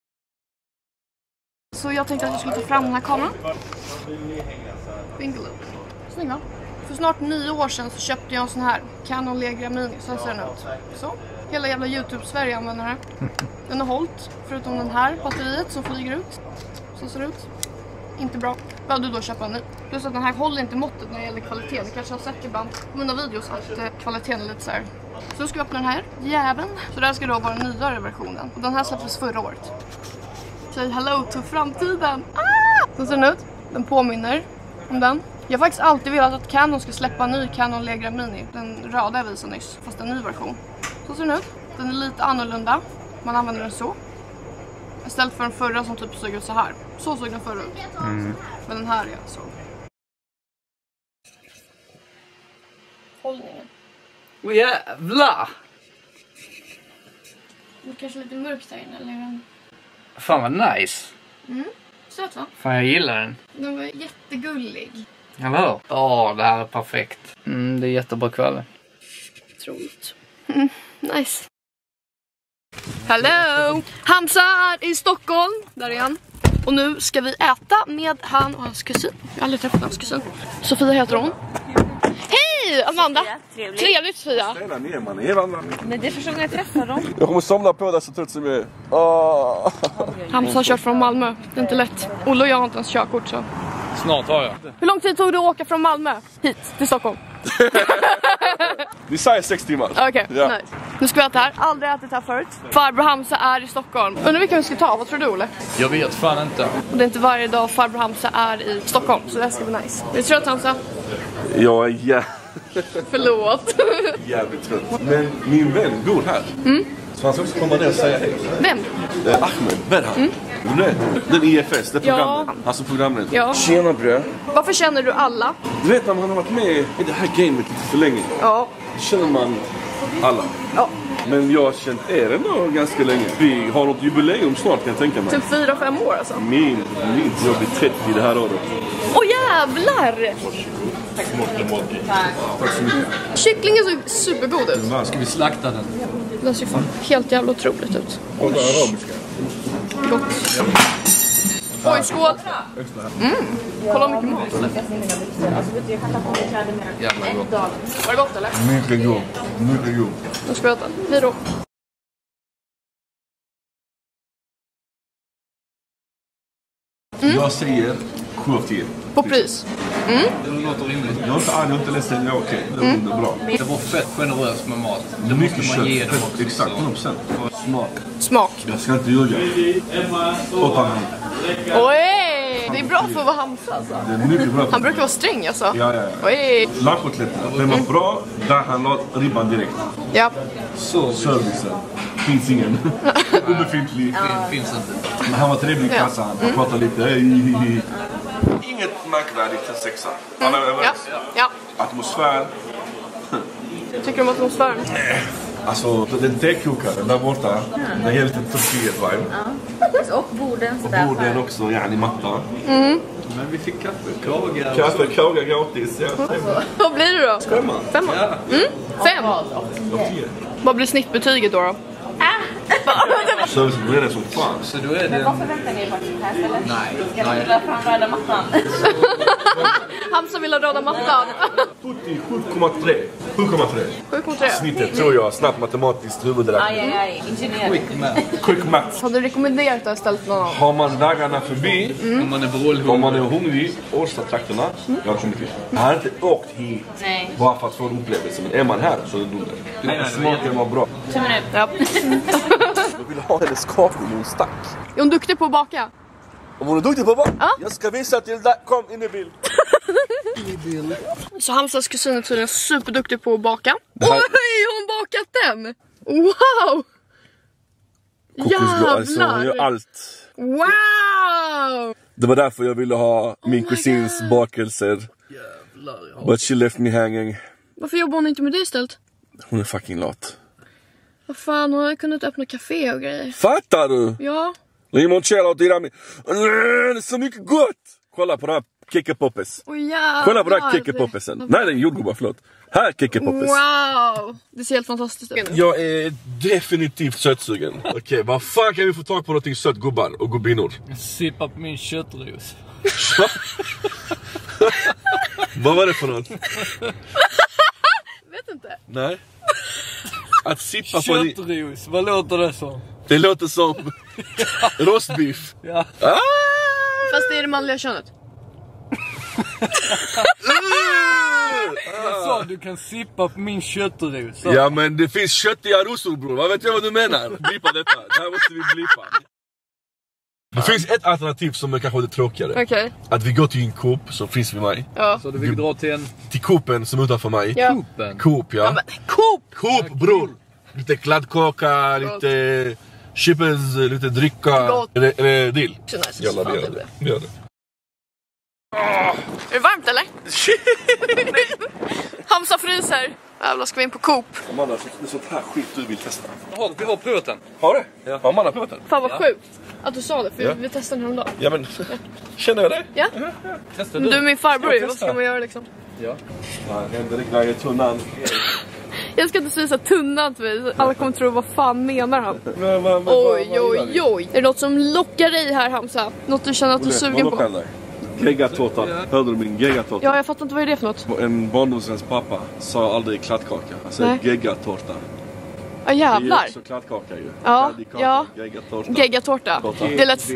Så jag tänkte att jag skulle ta fram den här kameran. Bingo. Snygg va? För snart nio år sedan så köpte jag en sån här Canon Legra Mini. Så ser den ut. Så. Hela jävla YouTube-Sverige använder den här. Den har hållit, förutom den här batteriet som flyger ut. Så ser det ut. Inte bra. Behövde då köpa en ny. Plus att den här håller inte måttet när det gäller kvaliteten. Ni kanske har sett ibland på mina videos att eh, kvaliteten är lite så här. Så nu ska vi öppna den här. Jäveln. Så det här ska då vara den nyare versionen. Och den här släpptes förra året. Säg hello till framtiden. Ah! Så ser den ut. Den påminner om den. Jag har faktiskt alltid velat att Canon ska släppa en ny Canon Legra Mini. Den röda jag visade nyss, fast en ny version. Så ser den ut. Den är lite annorlunda. Man använder den så. Istället för den förra som typ såg ut så här. Så såg den förra ut. Mm. Men den här är så. Hållningen. Åh jävlar! Det är kanske lite mörkt där inne, eller? Fan vad nice. Mm. Söt va? Fan jag gillar den. Den var jättegullig. Eller hur? Ja, det här är perfekt. Mm, det är jättebra kväll. Troligt. Mm, nice. Hello! Hamza är i Stockholm. Där är han. Och nu ska vi äta med han och hans kusin. Jag har aldrig träffat hans kusin. Sofia heter hon. Hej Amanda! Trevligt. Trevligt Sofia. Tjena ner man, är vandra. Men det är första gången jag träffar dem. Jag kommer somna på det så trött som jag är. Oh. Hamza har kört från Malmö. Det är inte lätt. Olle och jag har inte ens körkort så. Snart har jag. Hur lång tid tog det att åka från Malmö hit till Stockholm? Vi säger sex timmar. Okej, okay, ja. Nice. Nu ska vi äta här. Aldrig ätit här förut. Farbror Hamza är i Stockholm. Undrar vilka vi ska ta. Vad tror du, Olle? Jag vet fan inte. Och det är inte varje dag farbror Hamza är i Stockholm. Så det här ska bli nice. Är du trött, Hamza? Jag är jä... Förlåt. jävligt trött. Men min vän bor här. Mm. Så han ska också komma ner och säga hej. Vem? Eh, Ahmed, vad är han? Mm. Nej, den I F S, det programmet. Ja. Alltså programmet. Ja. Tjena brö. Varför känner du alla? Du vet när man har varit med i det här gamet lite för länge. Ja. Då känner man alla. Ja. Men jag har känt er ändå ganska länge. Vi har något jubileum snart kan jag tänka mig. Typ fyra, fem år alltså. Min, min, jag blir trettio det här året. Åh jävlar! Tack så mycket. Kycklingen såg supergod ut. Ska vi slakta den? Den ser fan helt jävla otroligt ut. Och det arabiska. Gott. Oj, skål! Mm. Kolla mycket mat. Jävla gott. Var det gott eller? Mycket god. Mycket god. Nu ska vi äta. Hej då. Mm. Jag säger sju av tio. På pris. Mm. Det låter rimligt. Jag är inte arg, jag är inte ledsen, jag är okej. Det är mm. bra. Det var fett generöst med mat. Det mycket måste man ge dem kött. också. Exakt, hundra procent. Smak. Smak. Jag ska inte ljuga. åtta han. Oj! Det är bra för att vara Hamza alltså. Det är mycket bra. Han brukar vara sträng alltså. Ja, ja, ja. Oj! Lammkotletten, den var bra. Där han la ribban direkt. Ja. Så. Servicen. Finns ingen. Obefintlig. Det finns inte. Men han var trevlig i kassan. Han Mm. pratade lite. Inget märkvärdigt en sexa. Alla är Ja. överens. Ja. Atmosfär. Tycker tycker du om atmosfären? Alltså den tekokaren där borta, den ger lite Turkiet-vibe. Ja. Och borden och borden också, yani matta. Mm. Men vi fick kaffe, kaga. Kaffe, kaga gratis, ja. Vad blir det då? Femma. Femma? Ja. Mm? Fem? Vad blir snittbetyget då då? Servicen blir det som fan. Så då är det... Men vad förväntar ni er faktiskt här eller? Nej. Ska ni vilja fram röda mattan? Hamza vill ha röda mattan. sjuttio sju komma tre. sju komma tre. sju komma tre. Snittet tror jag, snabbt matematiskt huvudräkning. Aj, aj, aj. Ingenjör. Quick math. Quick maths. Hade du rekommenderat att ha ställt någon annan? Har man dagarna förbi, Mm. Om man är vrålhungrig. om man är hungrig, Årsta-trakterna, jag har kommit hit. Jag har inte åkt hit Nej. bara för att få en upplevelse, men är man här så är det dunder. Nej, nej, Smaken var bra. Tummen upp. Ja. Jag vill ha hennes kakor när hon stack. Är hon duktig på att baka? Om hon är duktig på vad? Ja. Jag ska visa till dig. Kom in i bild. Så Hamzas kusin är tydligen superduktig på att baka. här- Oj, hon bakat den! Wow! Kokosblå, alltså hon gör Jävlar! allt. Wow! Det var därför jag ville ha min my kusins God. bakelser. Jävlar. But she left me hanging. Varför jobbar hon inte med det istället? Hon är fucking lat. Vad fan, hon hade kunnat öppna café och grejer. Fattar du? Ja. Limoncello och tirami. Det är så mycket gott! Kolla på den här kekkepoppes. Åh jävlar. Kolla på den här kekkepoppesen. Nej, det är jordgubbar, förlåt. Här kekkepoppes. Wow! Det ser helt fantastiskt ut. Jag är definitivt sötsugen. Okej, okay, vad fan kan vi få tag på någonting sött, gubbar och gubbinor? Sippa på min köttros. Vad var det för något? Vet inte. Nej. Att sippa på din... Köttros, vad låter det som? Det låter som rostbiff. Ja. Ah! Fast det är det manliga könet. Jag sa du kan sippa på min köttros. Ja, men det finns köttiga rosor, bror. Vad vet jag vad du menar? Blipa detta. Det här måste vi blipa. Det finns ett alternativ som är kanske lite tråkigare. Okej. Okay. Att vi går till en Coop som finns vid mig. Ja. Så du vill dra till en... Till Coopen som är utanför mig. Ja. Coopen? Coop, ja. Ja men, Coop! Coop, bror! Lite kladdkaka, lite chips, lite dricka. Gott. Är det, är det deal? Så nice. Jalla, vi Fan, gör det det. blir. Vi gör det. Är det varmt eller? Hamza fryser. Jävlar, ska vi in på Coop? Amanda, det är sånt här skit du vill testa. Jaha, vi har provat den. Har du? Ja. Har Amanda provat den? Fan vad sjukt att du sa det, för Ja. vi testade den häromdagen. Ja, men känner jag det? Ja? Testar Du du? är min farbror ju, Ska jag vad testa? ska man göra liksom? Ja. Ja, händer det grejer i tunnan. Jag ska inte säga så tunnan till mig, alla kommer tro vad fan menar han. Men, men, men, Oj, vad- vad gör oj, vi? oj. Är det något som lockar dig här, Hamza? Något du känner att du är sugen Vad lockar på? dig? Geggatårta. Hörde du min geggatårta? Ja, jag fattar inte vad är det för något. En barndomsväns pappa sa aldrig kladdkaka. Han sa Nej. geggatårta. Ja, Det är jävlar. också kladdkaka ju. Ja, Kladdkaka, ja. Geggatårta. Geggatårta. Tårta. Det lät...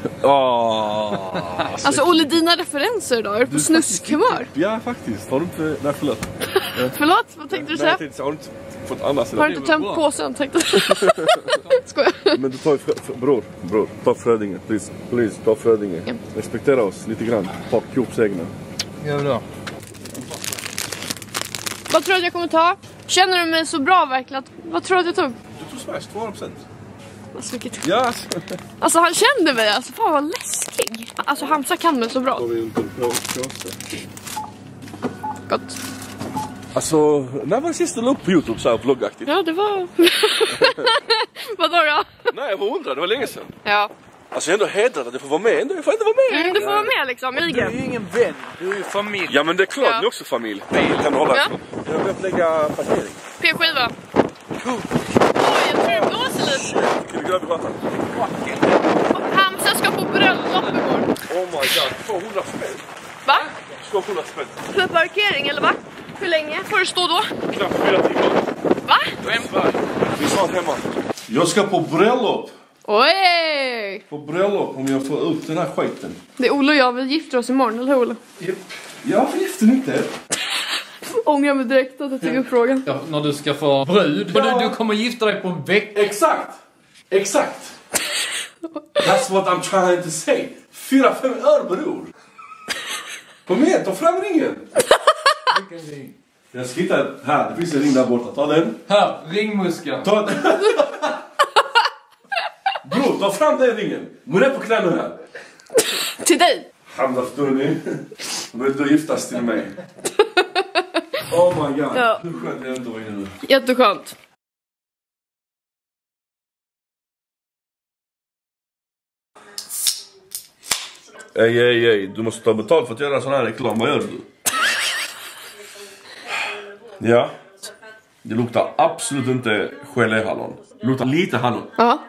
Åh, Alltså, Olle, dina referenser då? Är du på snuskhumör? Ja, faktiskt. Har du inte... Nej, förlåt. Förlåt, vad tänkte du Nej, säga? jag tänkte, har du inte fått annars Har du idag? inte tömt påsen, tänkte jag. Skojar. Men du tar ju... Frö... frö- Bror, bror. Ta Frödinge, please. Please, ta Frödinge. Ja. Respektera oss lite grann. Ta Coops egna. Gör vi då. Vad tror du att jag kommer ta? Känner du mig så bra verkligen? Att... Vad tror du att jag tog? Du tog Smash, tvåhundra procent. Alltså, vilket... Ja, alltså. alltså han kände mig, alltså fan vad läskig. Alltså Hamza kan mig så bra. Har vi inte på påse. Gott. Alltså, när var det sist du la upp på YouTube så här vloggaktigt? Ja, det var... Vadå då? Nej, jag undrar, det var länge sedan. Ja. Alltså jag är ändå hedrad att du får vara med, ändå, jag får ändå vara med. Mm, du får vara med liksom, i Du är ligan. ju ingen vän, du är ju familj. Ja, men det är klart, Ja. ni är också familj. Kan du hålla Ja. efter? Jag vill lägga parkering. P-skiva. Oj, jag tror det blåser lite. Kan du gå över gatan? Hamza ska på bröllop imorgon. Oh my god, tvåhundra spänn. Va? tvåhundra spänn. För parkering eller va? Hur länge får du stå då? Knappt fyra timmar. Va? Vi sa hemma. Jag ska på bröllop. Oj! På bröllop om jag får ut den här skiten. Det är Olle och jag, vi gifter oss imorgon, eller hur Olle? Japp. Jag visste inte. Ångrar mig direkt att jag tog upp frågan. Ja, när du ska få brud. Och du, du kommer gifta dig på en vecka. Exakt. Exakt. That's what I'm trying to say. Fyra, fem öre bror. Kom igen, ta fram ringen. Jag ska hitta här, det finns en ring där borta. Ta den. Här, ringmuskan. Ta den. Bror, ta fram den ringen. Gå ner på knäna här. Till dig! Hamza Ftouni. Vill du giftas till mig? Oh my god. Ja. Hur skönt är det inte att vara inne nu? Jätteskönt. Ej, ej, ej. Du måste ta betalt för att göra sån här reklam. Vad gör du? Ja. Det luktar absolut inte geléhallon. Det luktar lite hallon. Ja.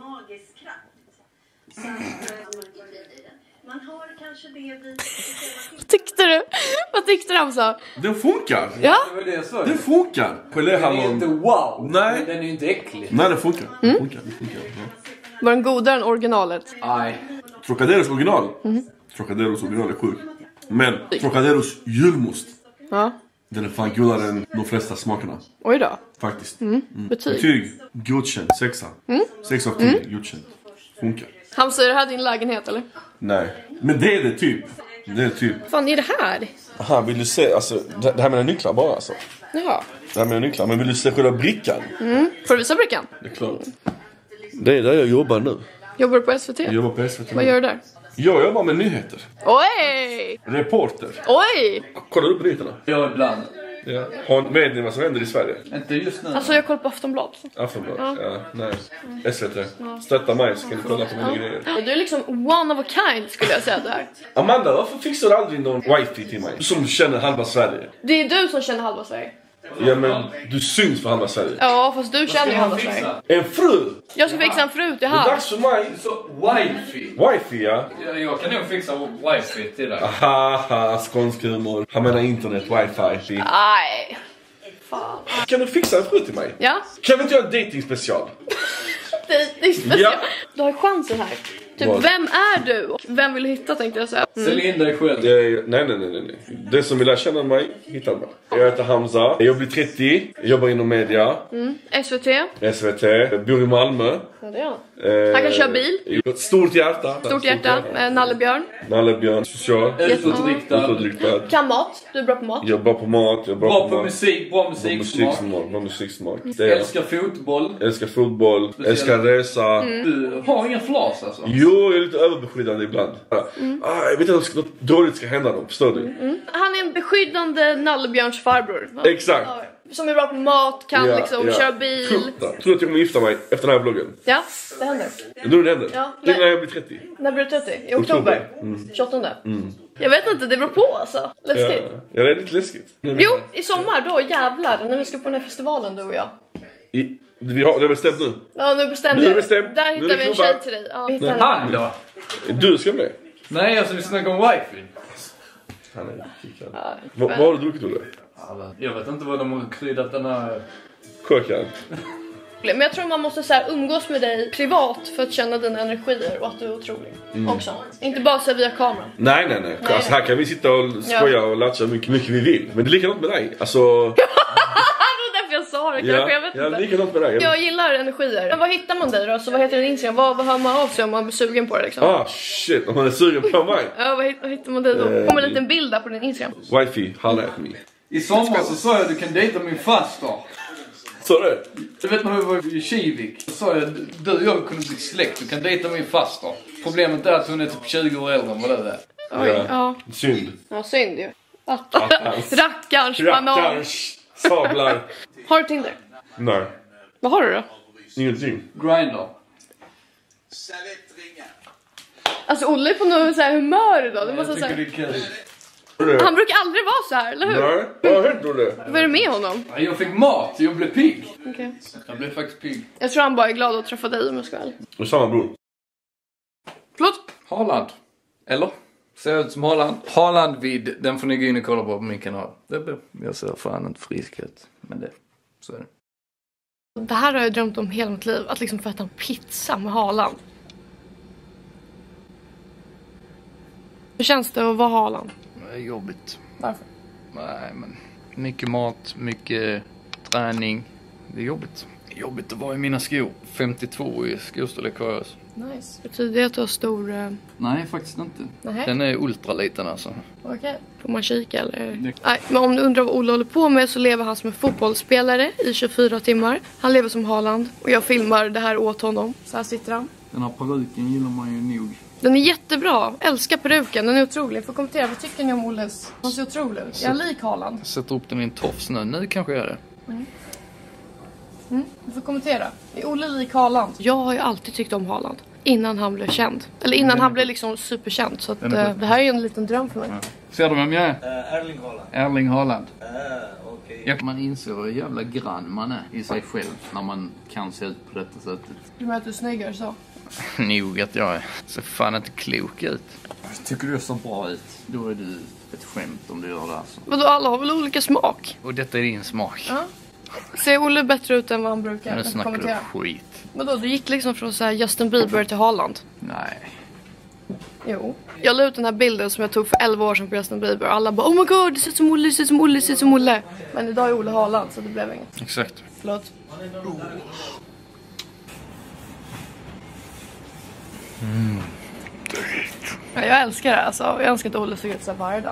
Vad tyckte du? Vad tyckte du, Hamza? Den funkar. Ja. Det var det jag sa. Den funkar. Geléhallon. Den är inte wow. Nej. Men den är ju inte äcklig. Nej, den funkar. Den Mm. funkar. Den funkar. Ja. Var den godare än originalet? Nej. Trocaderos original. Mm. Trocaderos original är sjuk. Men Trocaderos julmust. Ja. Den är fan godare än de flesta smakerna. Oj då. Faktiskt. Mm. Betyg. Betyg. Godkänd. Sexa. Mm. Sex av tio. Mm. Godkänd. Funkar. Hamza, är det här din lägenhet eller? Nej. Men det är det typ. Det är typ. Vad fan är det här? Aha, vill du se, alltså, det det här med nycklar bara alltså. Jaha. Det här med nycklar, men vill du se själva brickan? Mm. Får du visa brickan? Det är klart. Det är där jag jobbar nu. Jobbar du på S V T? Jag jobbar på S V T. Vad gör du där? Jag jobbar med nyheter. Oj! Reporter. Oj! Kollar du på nyheterna? Jag ibland. Ja. Har, vet ni vad som händer i Sverige? Inte just nu. Alltså jag kollar på Aftonbladet. Aftonbladet, Ja. ja. Nej. S V T. Stötta mig så kan ni kolla på mina grejer. Ja. Du är liksom one of a kind skulle jag säga där. Amanda, varför fixar du aldrig någon wifi till mig? Du som känner halva Sverige. Det är du som känner halva Sverige. Ja, men du syns för halva Sverige. Ja, fast du känner ju halva Sverige. En fru! Jag ska fixa en fru till Det är här. dags för mig. Så, wifi. Wifi, ja. Jag, jag kan nog fixa wifi till dig. Haha, skånsk humor. Han menar internet, wifi. Nej. Fan. Kan du fixa en fru till mig? Ja. Kan vi inte göra en dating special? Det, det är speciellt. Ja. Du har chansen här. Typ, Vad? vem är du? Och vem vill du hitta tänkte jag säga. Mm. Sälj in dig själv. Det, nej, nej, nej, nej. Den som vill lära känna mig, hittar mig. Jag heter Hamza. Jag blir trettio. Jag jobbar inom media. Mm. S V T. S V T. Jag bor i Malmö. Ja, det är han. Eh, Han kan köra bil. Stort hjärta. Stort hjärta. Eh, Nallebjörn. Nallebjörn. Social. Utåtriktad. Utåtriktad. Kan mat. Du är bra på mat. Jag är bra på mat. Jag är bra, Bra på, på mat. musik, bra Bra musiksmak. musiksmak. Bra musiksmak. Det är jag. Älskar fotboll. Älskar fotboll. Älskar resa. Mm. Du har ingen flas alltså. Jo, jag är lite överbeskyddande ibland. Mm. Ah, jag vet inte att något dåligt ska hända dem. Förstår du? Mm. Han är en beskyddande Nallebjörns farbror. Ja. Exakt. Ja. Som är bra på mat, kan Ja, liksom ja. köra bil. Tror du att jag kommer gifta mig efter den här vloggen? Ja, det händer. Nu det händer? Ja, det är nej. när jag blir trettio. När blir du trettio? I oktober? Mm. tjugoåttonde? Mm. Jag vet inte, det beror på alltså. Läskigt. Ja, ja, det är lite läskigt. Jo, i sommar då jävlar, när vi ska på den här festivalen du och jag. I, vi har, det är bestämt nu. Ja, nu bestämde Nu är jag. det bestämt. Där Nu är hittar det vi en klubbar. tjej till dig. Ja, vi hittar en. Han då? Du ska med. Nej, alltså vi snackar om wifi. Han är kickad. Ja, Vad vad har du druckit, Olle? Jag vet inte vad de har kryddat den här... Sjökan. Men jag tror man måste så här umgås med dig privat för att känna dina energier och att du är otrolig. Mm. Också. Inte bara så via kameran. Nej, nej, nej. Nej. Alltså, här kan vi sitta och skoja Ja. och latcha mycket, mycket vi vill. Men det är likadant med dig. Alltså... Det var därför jag sa det kanske, jag vet ja, inte. likadant med dig. Jag gillar energier. Men vad hittar man dig då? Så vad heter din Instagram? Vad, vad hör man av sig om man blir sugen på det liksom? Ah, shit. Om man är sugen på mig. Ja, vad, hitt- vad hittar man dig då? Eh, Kommer en liten bild där på din Instagram. Wifi, halla at me. I sommar så sa jag du kan dejta min faster. Så det? Du vet när vi var i Kivik. Så sa jag du och jag kunde bli släkt. Du kan dejta min faster. Problemet är att hon är typ tjugo år äldre än vad det är. Oj, ja. Ja, Synd. synd ju. Rackarns. Rackarns banan. Rackarns. Sablar. Har du Tinder? Nej. Vad har du då? Ingenting. Grindr. Alltså Olle är på något så här humör idag. Det Jag måste tycker säga. det är kul. Han brukar aldrig vara så här, eller hur? Nej. Vad har hänt, Olle? Vad är det med honom? Jag fick mat, jag blev pigg. Okej. Jag blev faktiskt pigg. Jag tror han bara är glad att träffa dig om jag ska vara ärlig. Det är samma bror. Förlåt? Haaland. Eller? Ser ut som Haaland. Haaland vid. Den får ni gå in och kolla på på min kanal. Det blir. Jag ser fan inte frisk ut. Men det. Så är det. Det här har jag drömt om hela mitt liv. Att liksom få äta en pizza med Haaland. Hur känns det att vara Haaland? Det är jobbigt. Varför? Nej men. Mycket mat. Mycket träning. Det är jobbigt. Det är jobbigt att vara i mina skor. femtiotvå i skostorlek har jag. Nice. Betyder det att du har stor... Uh... Nej faktiskt inte. Nej. Den är ultraliten alltså. Okej. Okay. Får man kika eller? Nej, men om du undrar vad Olle håller på med så lever han som en fotbollsspelare i tjugofyra timmar. Han lever som Haaland och jag filmar det här åt honom. Så här sitter han. Den här peruken gillar man ju nog. Den är jättebra. Älskar peruken. Den är otrolig. Får kommentera. Vad tycker ni om Olles? Han ser otrolig ut. Jag är lik Haaland. Sätter upp den i en tofs nu. Nu kanske jag gör det. Mm. Mm. Du får kommentera. Är Olle lik Haaland? Jag har ju alltid tyckt om Haaland. Innan han blev känd. Eller innan mm. han blev liksom superkänd. Så att, uh, det här är ju en liten dröm för mig. Ja. Ser du vem jag är? Uh, Erling Haaland. Erling Haaland. Uh, okay. Jag, man inser hur jävla grann man är i sig själv när man kan se ut på detta sättet. Du menar att du är snyggare så? Nog att jag är. Så fan inte klok ut. Tycker du så bra ut? Då är du ett skämt om du gör det alltså. Vadå, alla har väl olika smak? Och detta är din smak. Ja. Ser Olle bättre ut än vad han brukar? Nu snackar du skit. Vadå, du gick liksom från så här Justin Bieber till Haaland? Nej. Jo. Jag la ut den här bilden som jag tog för elva år sedan på Justin Bieber. Alla bara, oh my god, det ser ut som Olle, det ser ut som Olle, det ser ut som Olle. Men idag är Olle Haaland så det blev inget. Exakt. Förlåt. Mm. Ja, jag älskar det alltså. Jag önskar att Olle såg ut så här varje dag.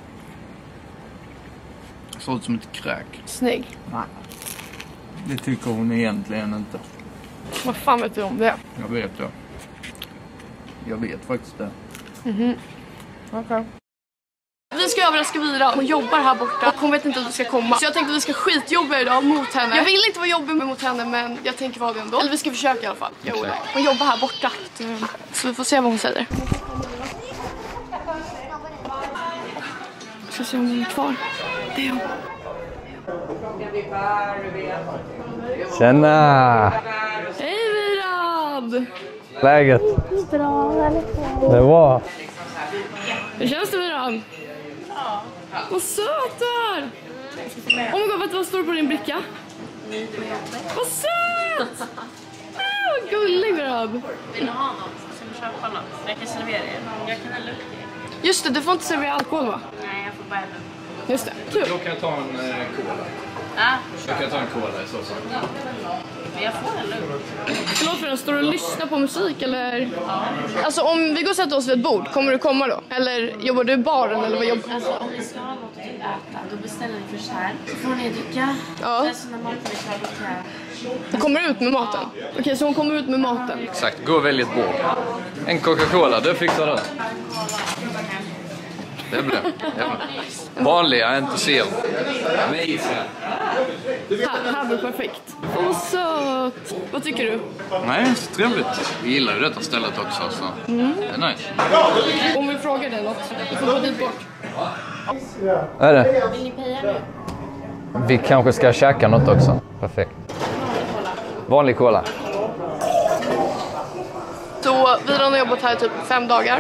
Såg ut som ett kräk. Snygg. Nej. Det tycker hon egentligen inte. Vad fan vet du om det? Jag vet det. Jag vet faktiskt det. Mhm. Okej. Okay. Vi ska överraska Vira. Hon jobbar här borta och hon vet inte att vi ska komma. Så jag tänkte att vi ska skitjobba idag mot henne. Jag vill inte vara jobbig mot henne men jag tänker vara det ändå. Eller vi ska försöka i alla fall. Jo, hon jobbar här borta. Så vi får se vad hon säger. Jag ska se om hon är kvar. Det är hon. Tjena! Hej Virad! Läget? Bra, väldigt bra. Det var. Hur känns det Virad? Ja. Vad söt du är! Oh my god, vet du vad står det på din bricka? Vad söt! Ah, vad gullig Virad! Vill du ha något? Ska vi köpa något? Jag kan servera er. Jag kan hälla upp det. Just det, du får inte servera alkohol va? Nej, jag får bara hälla upp. Just det, kul. Då kan jag ta en eh, cola. Ja. Då kan jag ta en cola i så fall. Men jag får hälla upp. Förlåt för den, står du och lyssnar på musik eller? Ja. Alltså om vi går och sätter oss vid ett bord, kommer du komma då? Eller jobbar du i baren eller vad jobbar du? Alltså om ni ska ha något att äta, då beställer ni först här. Så får ni dricka. Ja. Alltså när maten är klar, då kan jag... Du kommer ut med maten? Okej, okay, så hon kommer ut med maten? Exakt, gå och välj ett bord. En Coca-Cola, det fixar du. Det blir det. Vanliga, inte sen. Nej, sen. Här, här blir perfekt. Åh, söt. Vad tycker du? Nej, så trevligt. Vi gillar ju detta stället också, så mm. det är nice. Om vi frågar dig något, du får gå dit bort. Är det? Vill ni peja nu? Vi kanske ska käka något också. Perfekt. Vanlig cola. Så vi har jobbat här i typ fem dagar.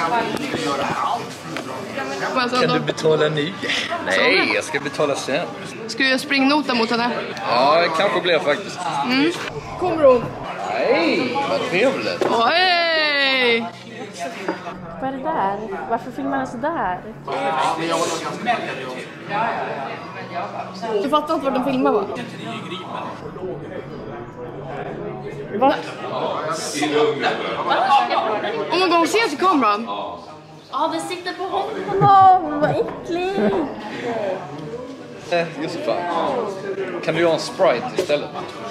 Kan du betala nu? Nej, jag ska betala sen. Ska du göra springnota mot henne? Ja, det kanske blir faktiskt. Mm. Kommer hon? Nej, vad trevligt. Åh, hej! Vad är det där? Varför filmar den så där? Du fattar inte vad den filmar va? Va? Om man går och ser till kameran. Ja, det sitter på honom. Vad äckligt! Eh, Josefan, kan du göra en Sprite istället?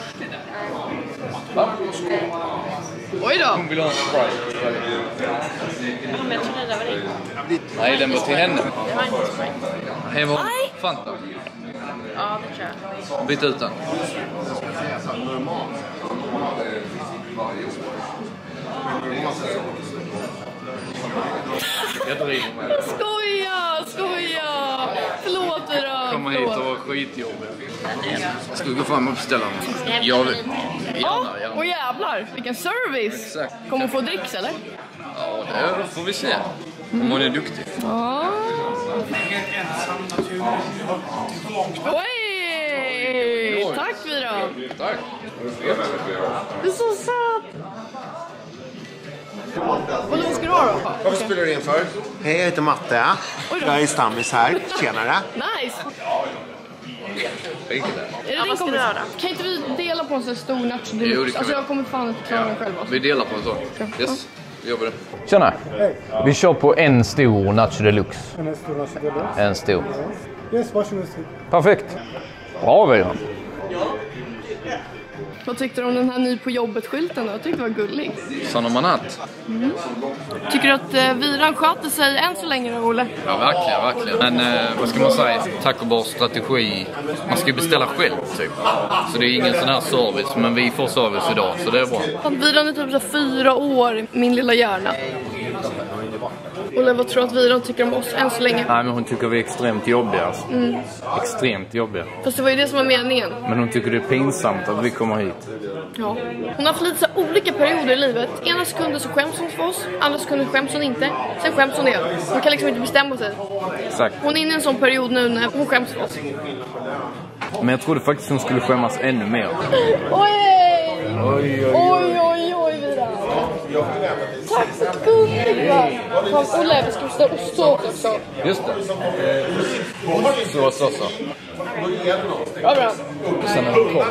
Va? Oj då. Hon vill ha en Sprite. Ja, men jag trodde det var det. Nej, den var till henne. Det var inte Sprite. Hej, vad Fanta. Ja, det tror jag. Byt ut den. Jag driver med. Skoja, skoja. Förlåt då. Komma hit och vara skitjobbig. Ska vi gå fram och beställa något? Jag vill. Ja, och jävlar. Vilken service. Exakt. Kommer hon få dricks eller? Ja, det får vi se. Om hon är duktig. Ja. Oj! Tack Vira. Tack. Du är så söt. Vad lång ska du ha då? Vad spelar du in för? Hej, jag heter Matte. Jag är stammis här. Tjenare. Nice. Är det din kompis? Kan inte vi dela på en sån stor nacho deluxe? Jo, det kan alltså vi. jag kommer fan inte klara mig själv. Alltså. Vi delar på en sån. Yes, vi jobbar det. Tjena. Vi kör på en stor nacho deluxe. En stor nacho deluxe? En stor. Yes, varsågod. Perfekt. Bra, Vira. Vad tyckte du om den här ny på jobbet-skylten då? Jag tyckte det var gullig. Sån om man hatt. Mm. Tycker du att eh, Viran sköter sig än så länge då, Olle? Ja, verkligen, verkligen. Men eh, vad ska man säga? Taco Bar strategi. Man ska ju beställa själv, typ. Så det är ingen sån här service, men vi får service idag, så det är bra. Viran är typ så fyra år i min lilla hjärna. Olle, vad tror du att Viran tycker om oss än så länge? Nej, men hon tycker vi är extremt jobbiga. Alltså. Mm. Extremt jobbiga. Fast det var ju det som var meningen. Men hon tycker det är pinsamt att vi kommer hit. Ja. Hon har haft lite så olika perioder i livet. Ena sekunden så skäms hon för oss, andra sekunden skäms hon inte. Sen skäms hon igen. Hon kan liksom inte bestämma sig. Exakt. Hon är inne i en sån period nu när hon skäms för oss. Men jag trodde faktiskt hon skulle skämmas ännu mer. Oj! Oj, oj, oj, oj, oj, Viran. Tack så gulligt, va? Fan, Olle, vi ska beställa ostsås också. Just det. Ostsås också. Ja, bra. Sen när de kommer.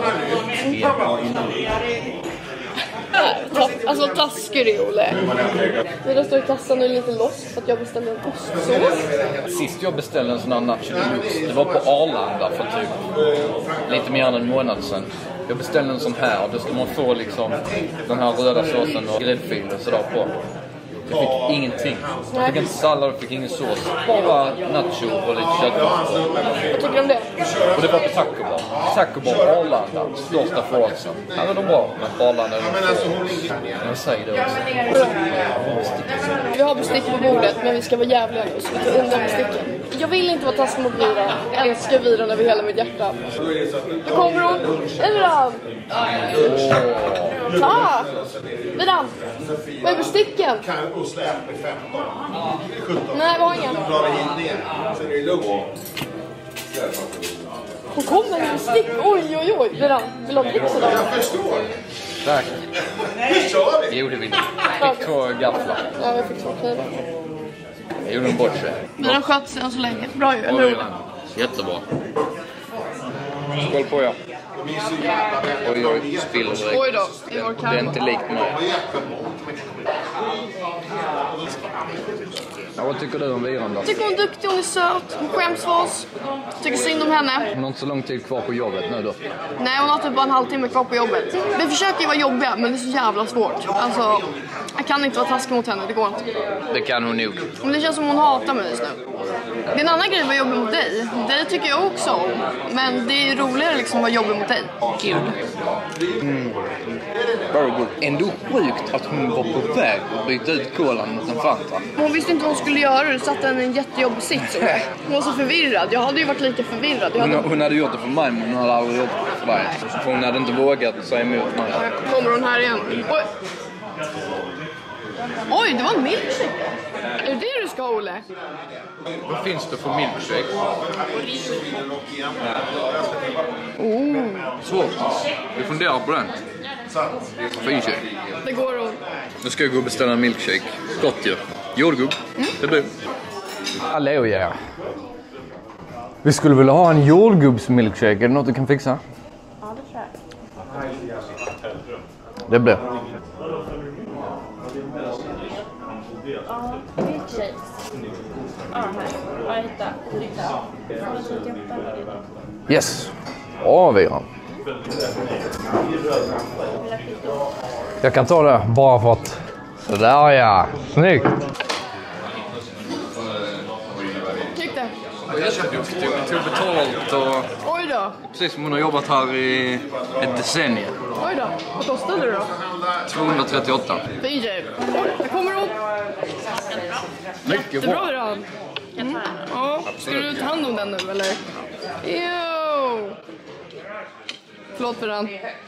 Alltså vad taskig det är, Olle. Viran står i kassan och är lite loss för att jag beställde en ostsås. Sist jag beställde en sån här nacho deluxe, det var på Arlanda för typ lite mer än en månad sedan. Jag beställde en sån här och då ska man få liksom den här röda såsen och gräddfil och sådär på. Jag fick ingenting. Jag fick inte sallad, jag fick ingen sås. Bara nacho och lite köttfärs. Vad tycker du om det? Och det var på Taco Bar. Taco Bar Arlanda, största förrådsen. Här är de bra, men på Arlanda är de så. Jag säger det också. Vi har bestick på bordet, men vi ska vara jävliga nu, så vi tar undan besticken. Jag vill inte vara taskig mot Viran. Jag älskar Viran över hela mitt hjärta. Nu kommer hon. Viran! Tack! Viran! Vad är besticken? Nej, vi har ingen. Hon kommer med bestick. Oj, oj, oj. Viran, vill du ha dricks idag? Tack. Jo, det vill jag. Fick två gafflar. Ja, jag fick två knivar. Jag gjorde en bort sig. Viran sköt sig än så länge. Bra ju, eller hur? Jättebra. Skål på er. Oj, oj, spiller direkt. Oj då, i vår det är inte likt mig. Ja, vad tycker du om Viran då? Jag tycker hon är duktig, hon är söt, hon skäms för oss. Jag tycker synd om henne. Hon har inte så lång tid kvar på jobbet nu då. Nej, hon har typ bara en halvtimme kvar på jobbet. Vi försöker ju vara jobbiga, men det är så jävla svårt. Alltså, jag kan inte vara taskig mot henne, det går inte. Det kan hon nog. Men det känns som hon hatar mig just nu. Det är en annan grej att vara jobbig mot dig. Det tycker jag också om. Men det är roligare liksom att vara jobbig mot dig. Kul. Mm. Very good. Ändå sjukt att hon var på väg att byta ut kolan mot en Fanta. Hon visste inte vad hon skulle göra. Det satt henne i en jättejobbig sits. Hon var så förvirrad. Jag hade ju varit lika förvirrad. Jag hade... hon, hon hade gjort det för mig, men hon hade aldrig gjort det för mig. För hon hade inte vågat säga emot mig. Kommer hon här igen? Oj, Oj det var en milkshake. Är det det du ska ha, Olle? Vad finns det för milkshake? Oh. Svårt. Vi funderar på den. Fin tjej. Det går hon. Nu ska jag gå och beställa en milkshake. Gott ju. Jordgubb. Mm. Det blir. Hallå, ja. Vi skulle vilja ha en jordgubbsmilkshake. Är det något du kan fixa? Ja, det tror jag. Det blir. Ja, milkshakes. Ja, här. Ja, jag hittar. Yes. Ja, Viran. Jag kan ta det bara för att... Sådär, ja. Snyggt. Tyck det. Jätteduktig. Vi tog betalt och... Oj då. Precis som hon har jobbat här i ett decennium. Oj då. Vad kostade det då? tvåhundratrettioåtta. Fin tjej. Här kommer hon. Mycket bra. Jättebra, Viran. Mm. Ja, ska du ta hand om den nu, eller? Jo. Förlåt, Viran.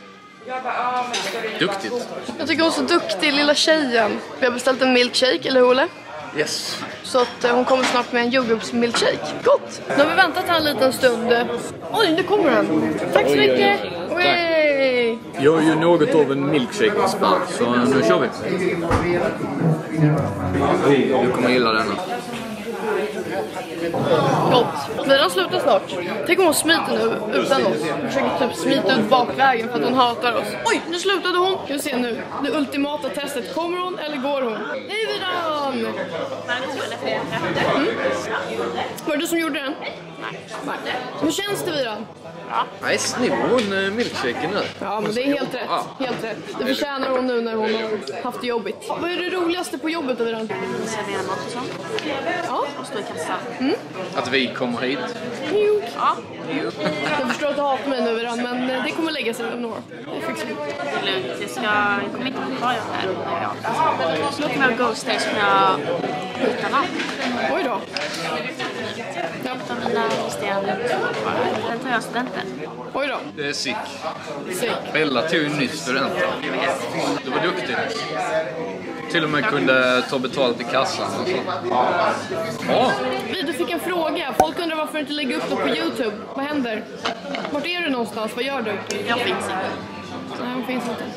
Duktigt. Jag tycker hon är så duktig, lilla tjejen. Vi har beställt en milkshake, eller hur, Olle? Yes. Så att eh, hon kommer snart med en jordgubbsmilkshake. Gott! Nu har vi väntat här en liten stund. Oj, nu kommer den. Tack så mycket! Oj. Jag är ju något av en milkshake-expert, så nu kör vi. Du kommer gilla den. Gott. Viran slutar snart. Tänk om hon smiter nu utan oss. Hon försöker typ smita ut bakvägen för att hon hatar oss. Oj, nu slutade hon. Ska vi se nu. Det ultimata testet. Kommer hon eller går hon? Hej, Viran! Mm. Var det du som gjorde den? Nej. Hur känns det, Viran? Ja. Nej, snor hon uh, milkshaken nu? Ja, men det är helt rätt. Ja. Helt rätt. Det förtjänar hon nu när hon har haft det jobbigt. Vad är det roligaste på jobbet, Viran? Servera mat och sånt. Ja. Och stå i kassan. Mm. Att vi kommer hit. Jo. Ja. Jag förstår att du hatar mig nu, Viran, men det kommer lägga sig om några år. Det fixar vi. Det är lugnt. Jag, ska, jag kommer inte bo kvar här. Ja. Så låter jag gå så ska jag skjuta namn. Oj då. Ja. De mina resterande bara. Sen tar jag studenten. Oj då. Det är sick. Sick. Bella tog ju nyss studenten. Du var duktig. Till och med kunde ta betalt i kassan och så. Ja. Du fick en fråga. Folk undrar varför du inte lägger upp det på YouTube. Vad händer? Vart är du någonstans? Vad gör du? Jag finns inte. Nej, jag finns inte.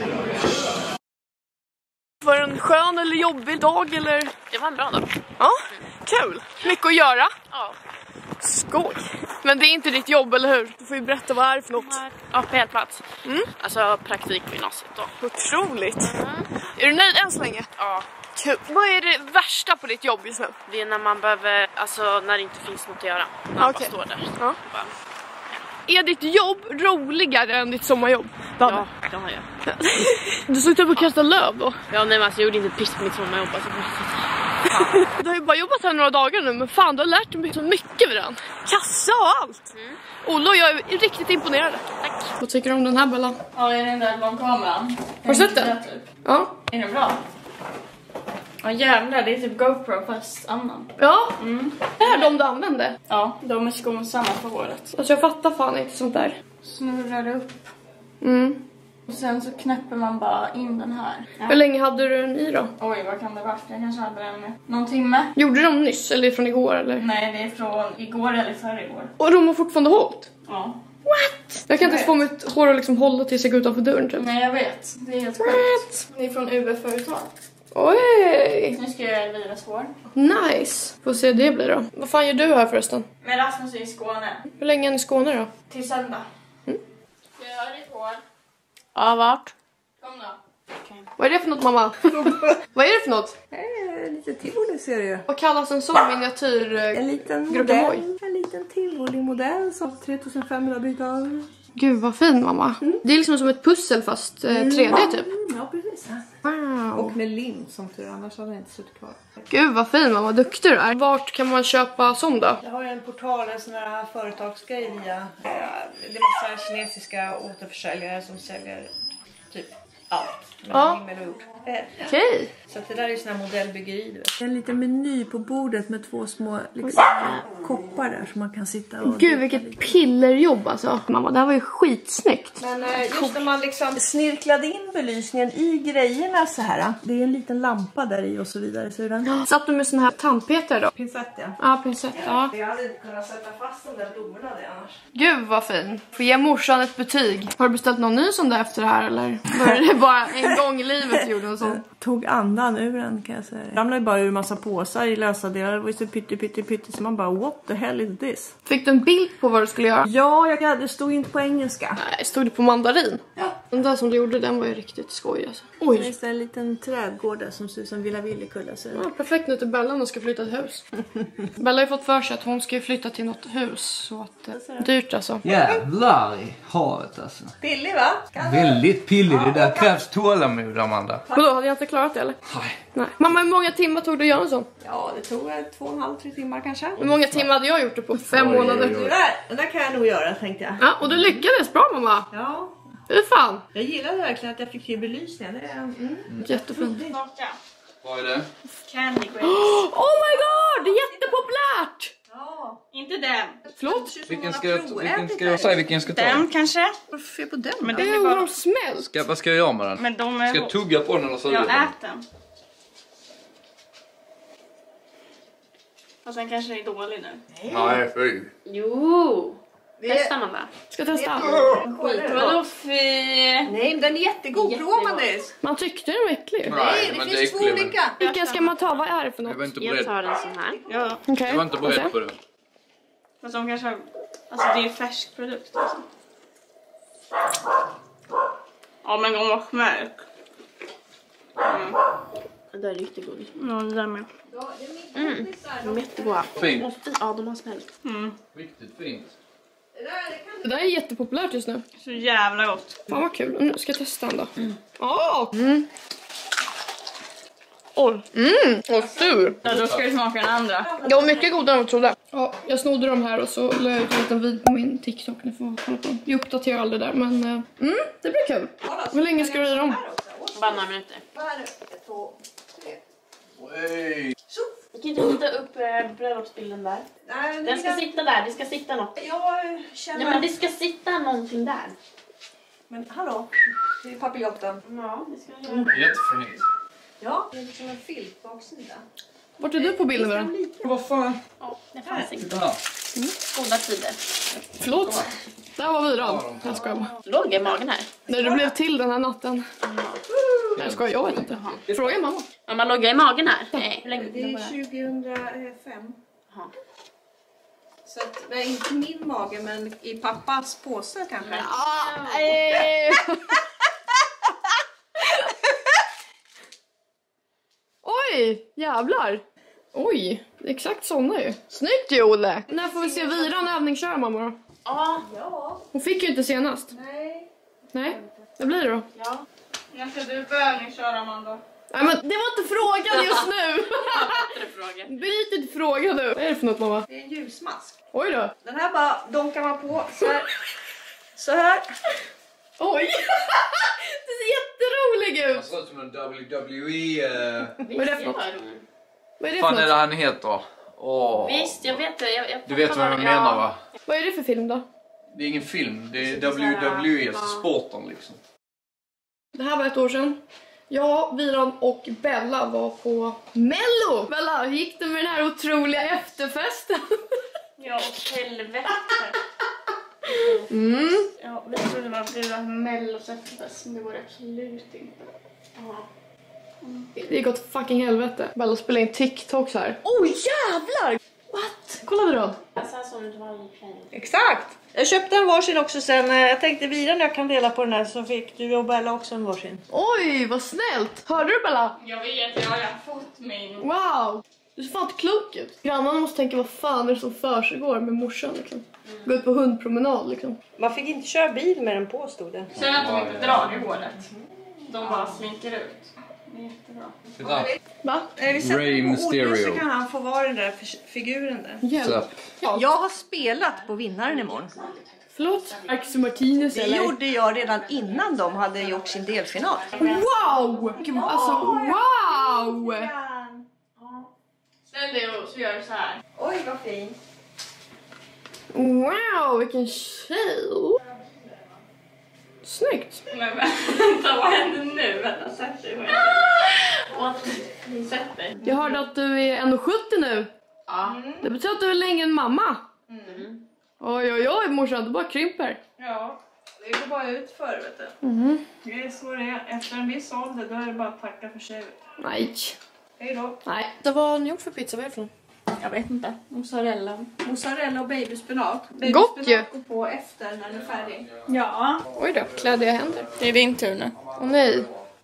Var det en skön eller jobbig dag eller? Det var en bra dag. Ja, kul. Mycket att göra. Ja. Skoj. Men det är inte ditt jobb, eller hur? Du får ju berätta vad är det för något. Ja, på helt plats. Mm. Alltså praktik på gymnasiet då. Otroligt. Mm. Är du nöjd än så länge? Ja. Kul. Vad är det värsta på ditt jobb just nu? Det är när man behöver, alltså när det inte finns något att göra. När man Okay. bara står där. Ja. Bara. Är ditt jobb roligare än ditt sommarjobb? Ja, det har jag. Du såg upp och kasta löv då? Ja, nej, men alltså, jag gjorde inte piss på mitt sommarjobb. Alltså. Du har ju bara jobbat här några dagar nu, men fan, du har lärt dig så mycket vid den. Kassa och allt. Mm. Olle och jag är riktigt imponerade. Tack. Vad tycker du om den här, Bella? Ja, är den där långkameran? Har du sett den? Ja. Är den bra? Ja jävlar, det är typ GoPro fast annan. Ja, mm. Det är de du använde. Ja, de är skonsamma för håret. Alltså jag fattar fan inte sånt där. Snurrar upp. Mm. Och sen så knäpper man bara in den här. Ja. Hur länge hade du den i då? Oj, vad kan det vara? Jag kanske hade den någon timme. Gjorde de nyss eller från igår eller? Nej, det är från igår eller förra igår. Och de har fortfarande hållit? Ja. What? Jag kan inte ens få mitt hår att liksom hålla tills jag går utanför dörren typ. Nej, jag vet. Det är helt sjukt. Det är från U F-företag. Oj! Nu ska jag göra Elviras hår. Nice! Får se hur det blir då. Vad fan gör du här förresten? Men Rasmus är i Skåne. Hur länge är ni i Skåne då? Till söndag. Mm. Ska jag göra ditt hår? Ja, vart? Kom då. Okay. Vad är det för något, mamma? Vad är det för något? Eh, lite tivoli ser du. Vad kallas en sån miniatyr? Eh, en liten modell. En liten tivoli-modell som tre tusen femhundra bitar. Gud vad fin, mamma. Mm. Det är liksom som ett pussel fast eh, tre D typ. Mm, ja, precis. Wow. Och med lim som tur, annars hade jag inte suttit kvar. Gud vad fin, mamma. Duktig du är. Vart kan man köpa sån då? Jag har en portal, en sån här företagsgrej via. Eh, det är massa kinesiska återförsäljare som säljer typ allt. Ja. Okej. Okay. Så att det där är ju sån här modellbyggeri. Du vet. En liten meny på bordet med två små liksom, koppar där som man kan sitta och... Gud vilket pillerjobb alltså. Mamma, det här var ju skitsnyggt. Men just när man liksom snirklade in belysningen i grejerna så här. Det är en liten lampa där i och så vidare. Så den... Satt du med sån här tandpetare då? Pinsett, ja. Ja, pinsett, ja. Jag hade inte kunnat sätta fast de där blommorna det annars. Gud vad fin. Får ge morsan ett betyg. Har du beställt någon ny sån där efter det här eller? Var det bara en gång i livet gjorde en sån? Tog andan ur den kan jag säga. Ramlade bara ur massa påsar i lösa delar. Det var ju så pytte pytte pytte så man bara what the hell is this? Fick du en bild på vad du skulle göra? Ja, jag, det stod inte på engelska. Nej, stod det på mandarin? Ja. Den där som du gjorde, den var ju riktigt skoj alltså. Oj. Det är en liten trädgård där som ser ut som Villa Villekulla. Ja, perfekt nu till Bella och ska flytta till hus. Bella har ju fått för sig att hon ska flytta till något hus. Så att det dyrt alltså. Jävlar i havet alltså. Pillig va? Väldigt pillig, det där krävs tålamod, Amanda. Vadå, hade jag inte klarat det eller? Nej. Nej. Mamma, hur många timmar tog det att göra en sån? Ja, det tog två och en halv, tre timmar kanske. Hur många timmar hade jag gjort det på? Fem oj, månader. oj, oj. Det där, det där kan jag nog göra tänkte jag. Ja, och du lyckades bra mamma. Ja. Hur fan? Jag gillade verkligen att jag fick till belysningen. Det är mm. Jättefint. Vad är det? Candy grapes. Oh my god, det är jättepopulärt! Ja, inte den. Förlåt? Vilken ska jag, vilken ska jag säga? Vilken ska jag ta? Den kanske? Varför fel på den? Men Det den är är bara bara... de smält. Ska, vad ska jag göra med den? Men de är... Ska jag tugga på den eller så? Ja, ät den. Och sen kanske det är dålig nu. Nej, fy. Jo. Testa man där. Ska jag testa? Vadå fy? Nej, men den är jättegod. Prova man det. Man tyckte den var äcklig. Nej, det men finns två äcklig, men- olika. Vilken ska man ta? Vad är det för Jag var något? inte Jag beredd. tar en sån här. Ja, Okej. Jag var inte beredd på det. fast de kanske har... Alltså det är ju färsk produkt alltså. Ja, men de var smält. Mm. Det där är riktigt god. Ja, det där med. Mm. De är jättegoda. Fint. Ja, de har smält. Mm. Riktigt fint. Det där är jättepopulärt just nu. Så jävla gott. Fan vad kul. Nu ska jag testa den då. Mm. Oh. Mm. Oj. Mm, vad sur. Ja, då ska du smaka den andra. Det var mycket godare än jag trodde. Ja, jag snodde de här och så la jag ut en liten video på min TikTok. Ni får kolla på dem. Jag uppdaterar aldrig där, men mm, det blir kul. Hur länge ska du i dem? Bara några minuter. Ett, två, tre. Jag kan inte titta upp äh, bröllopsbilden där. Nej, den ska sitta där, det ska sitta något. Jag känner... Nej, men det ska sitta någonting där. Men hallå, det är papiljotten. Ja, det ska jag göra. Jättefint. Ja, det är liksom en filt baksida. Vart är du på bilden då? Vad fan? Ja, det fanns inte. Titta här. Mm. Goda tider. Förlåt. Där var vi då. Jag skojar bara. Låg i magen här. När du blev till den här natten. Nej, jag skojar, jag vet inte. Fråga mamma. Mamma låg i magen här. Nej, hur länge? Det är tjugohundrafem. Jaha. Så att, det är inte min mage, men i pappas påse kanske. Ah, eh. Oj, jävlar. Oj, exakt såna ju. Snyggt Jole. När får vi se Viran övningsköra mamma då? Ja. Ja. Hon fick ju inte senast. Nej. Nej, vad blir det då? Ja. Jag ska du på övningsköra, Amanda. Nej men det var inte frågan just nu. Fråga. Bryt inte fråga nu. Vad är det för något mamma? Det är en ljusmask. Oj då. Den här bara donkar man på så här. Så här. Oj. Det ser jätterolig Han ut. ser ut som en W W E... Uh... Vad är det för något? Vad är det för fan något? är det han heter? Åh. Visst, jag vet det. Jag, jag Du vet vad jag menar va? Vad är det för film då? Det är ingen film, det är W W E, alltså sporten liksom. Det här var ett år sedan. Jag, Viran och Bella var på Mello. Bella, hur gick det med den här otroliga efterfesten? Ja, åt helvete. Mm. Ja, vi trodde man skulle ha Mellos efterfest, men det var det absolut inte. Ja. Mm. Det gick åt fucking helvete. Bella spelade in TikToks här. Oj, jävlar! What? Kolla Viran. Alltså, såg ut varje kväll. Exakt. Jag köpte en varsin också sen. Jag tänkte Viran jag kan dela på den här, så fick du och Bella också en varsin. Oj, vad snällt. Hörde du Bella? Jag vet, jag har fått min. Wow. Du ser fan inte klok ut. Grannarna måste tänka vad fan är det som försiggår med morsan liksom. Mm. Gå ut på hundpromenad liksom. Man fick inte köra bil med den på, stod det. Sen att de inte drar i håret. De bara slinker ut. Det är jättebra. Titta. Va? När vi sätter Ray på Mysterio. Olle så kan han få vara den där figuren där. Hjälp. Ja. Jag har spelat på vinnaren imorgon. Förlåt? Axel Martinez Det eller? gjorde jag redan innan de hade gjort sin delfinal. Wow! Alltså wow! Ställ dig och så gör du så här. Oj, vad fint. Wow, vilken tjej! Snyggt! Men vänta, vad händer nu? Vänta, sätt dig själv. Sätt dig. Jag hörde att du är en komma sjuttio nu. Ja. Det betyder att du är längre än mamma. Mm. Oj, oj, oj, morsan, du bara krymper. Ja, det går bara ut för vet du. Mm. Det är så det är. Efter en viss ålder då är det bara att tacka för sig. Nej. Hej då. Nej. Det var ni gjort för pizza, vad är det för något? Jag vet inte. Mozzarella. Mozzarella och babyspenat. Gott ju. Babyspenat går på efter när den är färdig. Ja. Oj då, klädde jag händer. Det är din tur nu. Åh nej.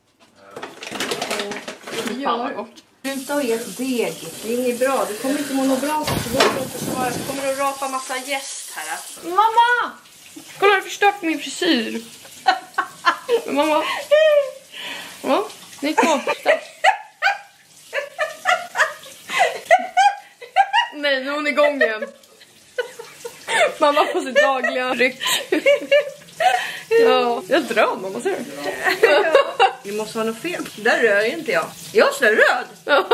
Fan vad gott. Sluta och ät deg. Det är inget bra. Du kommer inte må något bra. Du kommer inte svara. Du kommer att rapa massa gäst här. Mamma! Kolla, du har förstört min frisyr. Mamma. Ja, ni två. Nej, nu är hon igång igen. Mamma på sitt dagliga ryck. Ja, jag är röd, mamma, ser du? Det måste vara något fel. Där rör ju inte jag. Jag är så röd.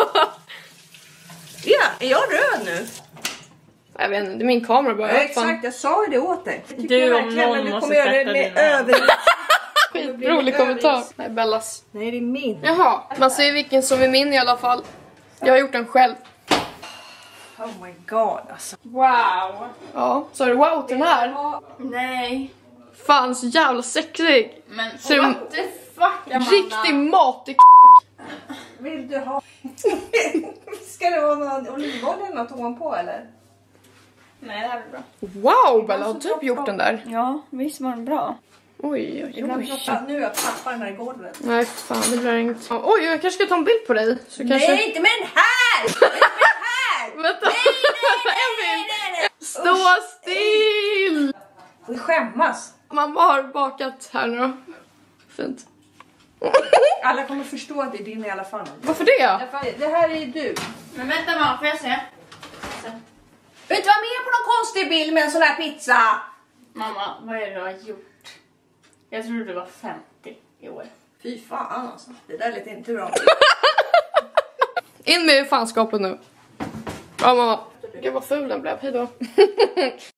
Ja, är jag röd nu? Jag vet inte, det är min kamera bara. Ja, exakt, jag sa ju det åt dig. Du om någon måste göra det med över. Skitrolig kommentar. Nej, Bellas. Nej, det är min. Jaha, man ser vilken som är min i alla fall. Jag har gjort den själv. Oh my god, alltså. Wow. Ja, så är det wow till den här. Nej. Fan, så jävla sexig. Men Ser what the fuck, Amanda? Riktig matig k***. Vill du ha... Ska det vara någon olivolja eller något ovanpå eller? Nej, det här är bra. Wow, Bella, har du typ gjort den där? Ja, visst var den bra. Oj, oj, Ibland oj. ploppar, nu är jag tappar den här i golvet. Nej, fan, det blir inget. Oj, jag kanske ska ta en bild på dig. Så Nej, kanske... inte med den här! Inte med den här! Vänta. Nej, nej, nej, nej, nej, nej. Stå still! Vi skämmas. Mamma har bakat här nu då. Fint. Alla kommer förstå att det är din i alla fall. Varför det? Det här är du. Men vänta mamma, får jag se? Vill du vara med på någon konstig bild med en sån här pizza? Mamma, vad är det du har gjort? Jag trodde du var femtio i år. Fy fan alltså. Det där är lite inte bra. In med fanskapet nu. Ja mamma. Gud vad ful den blev. Hejdå.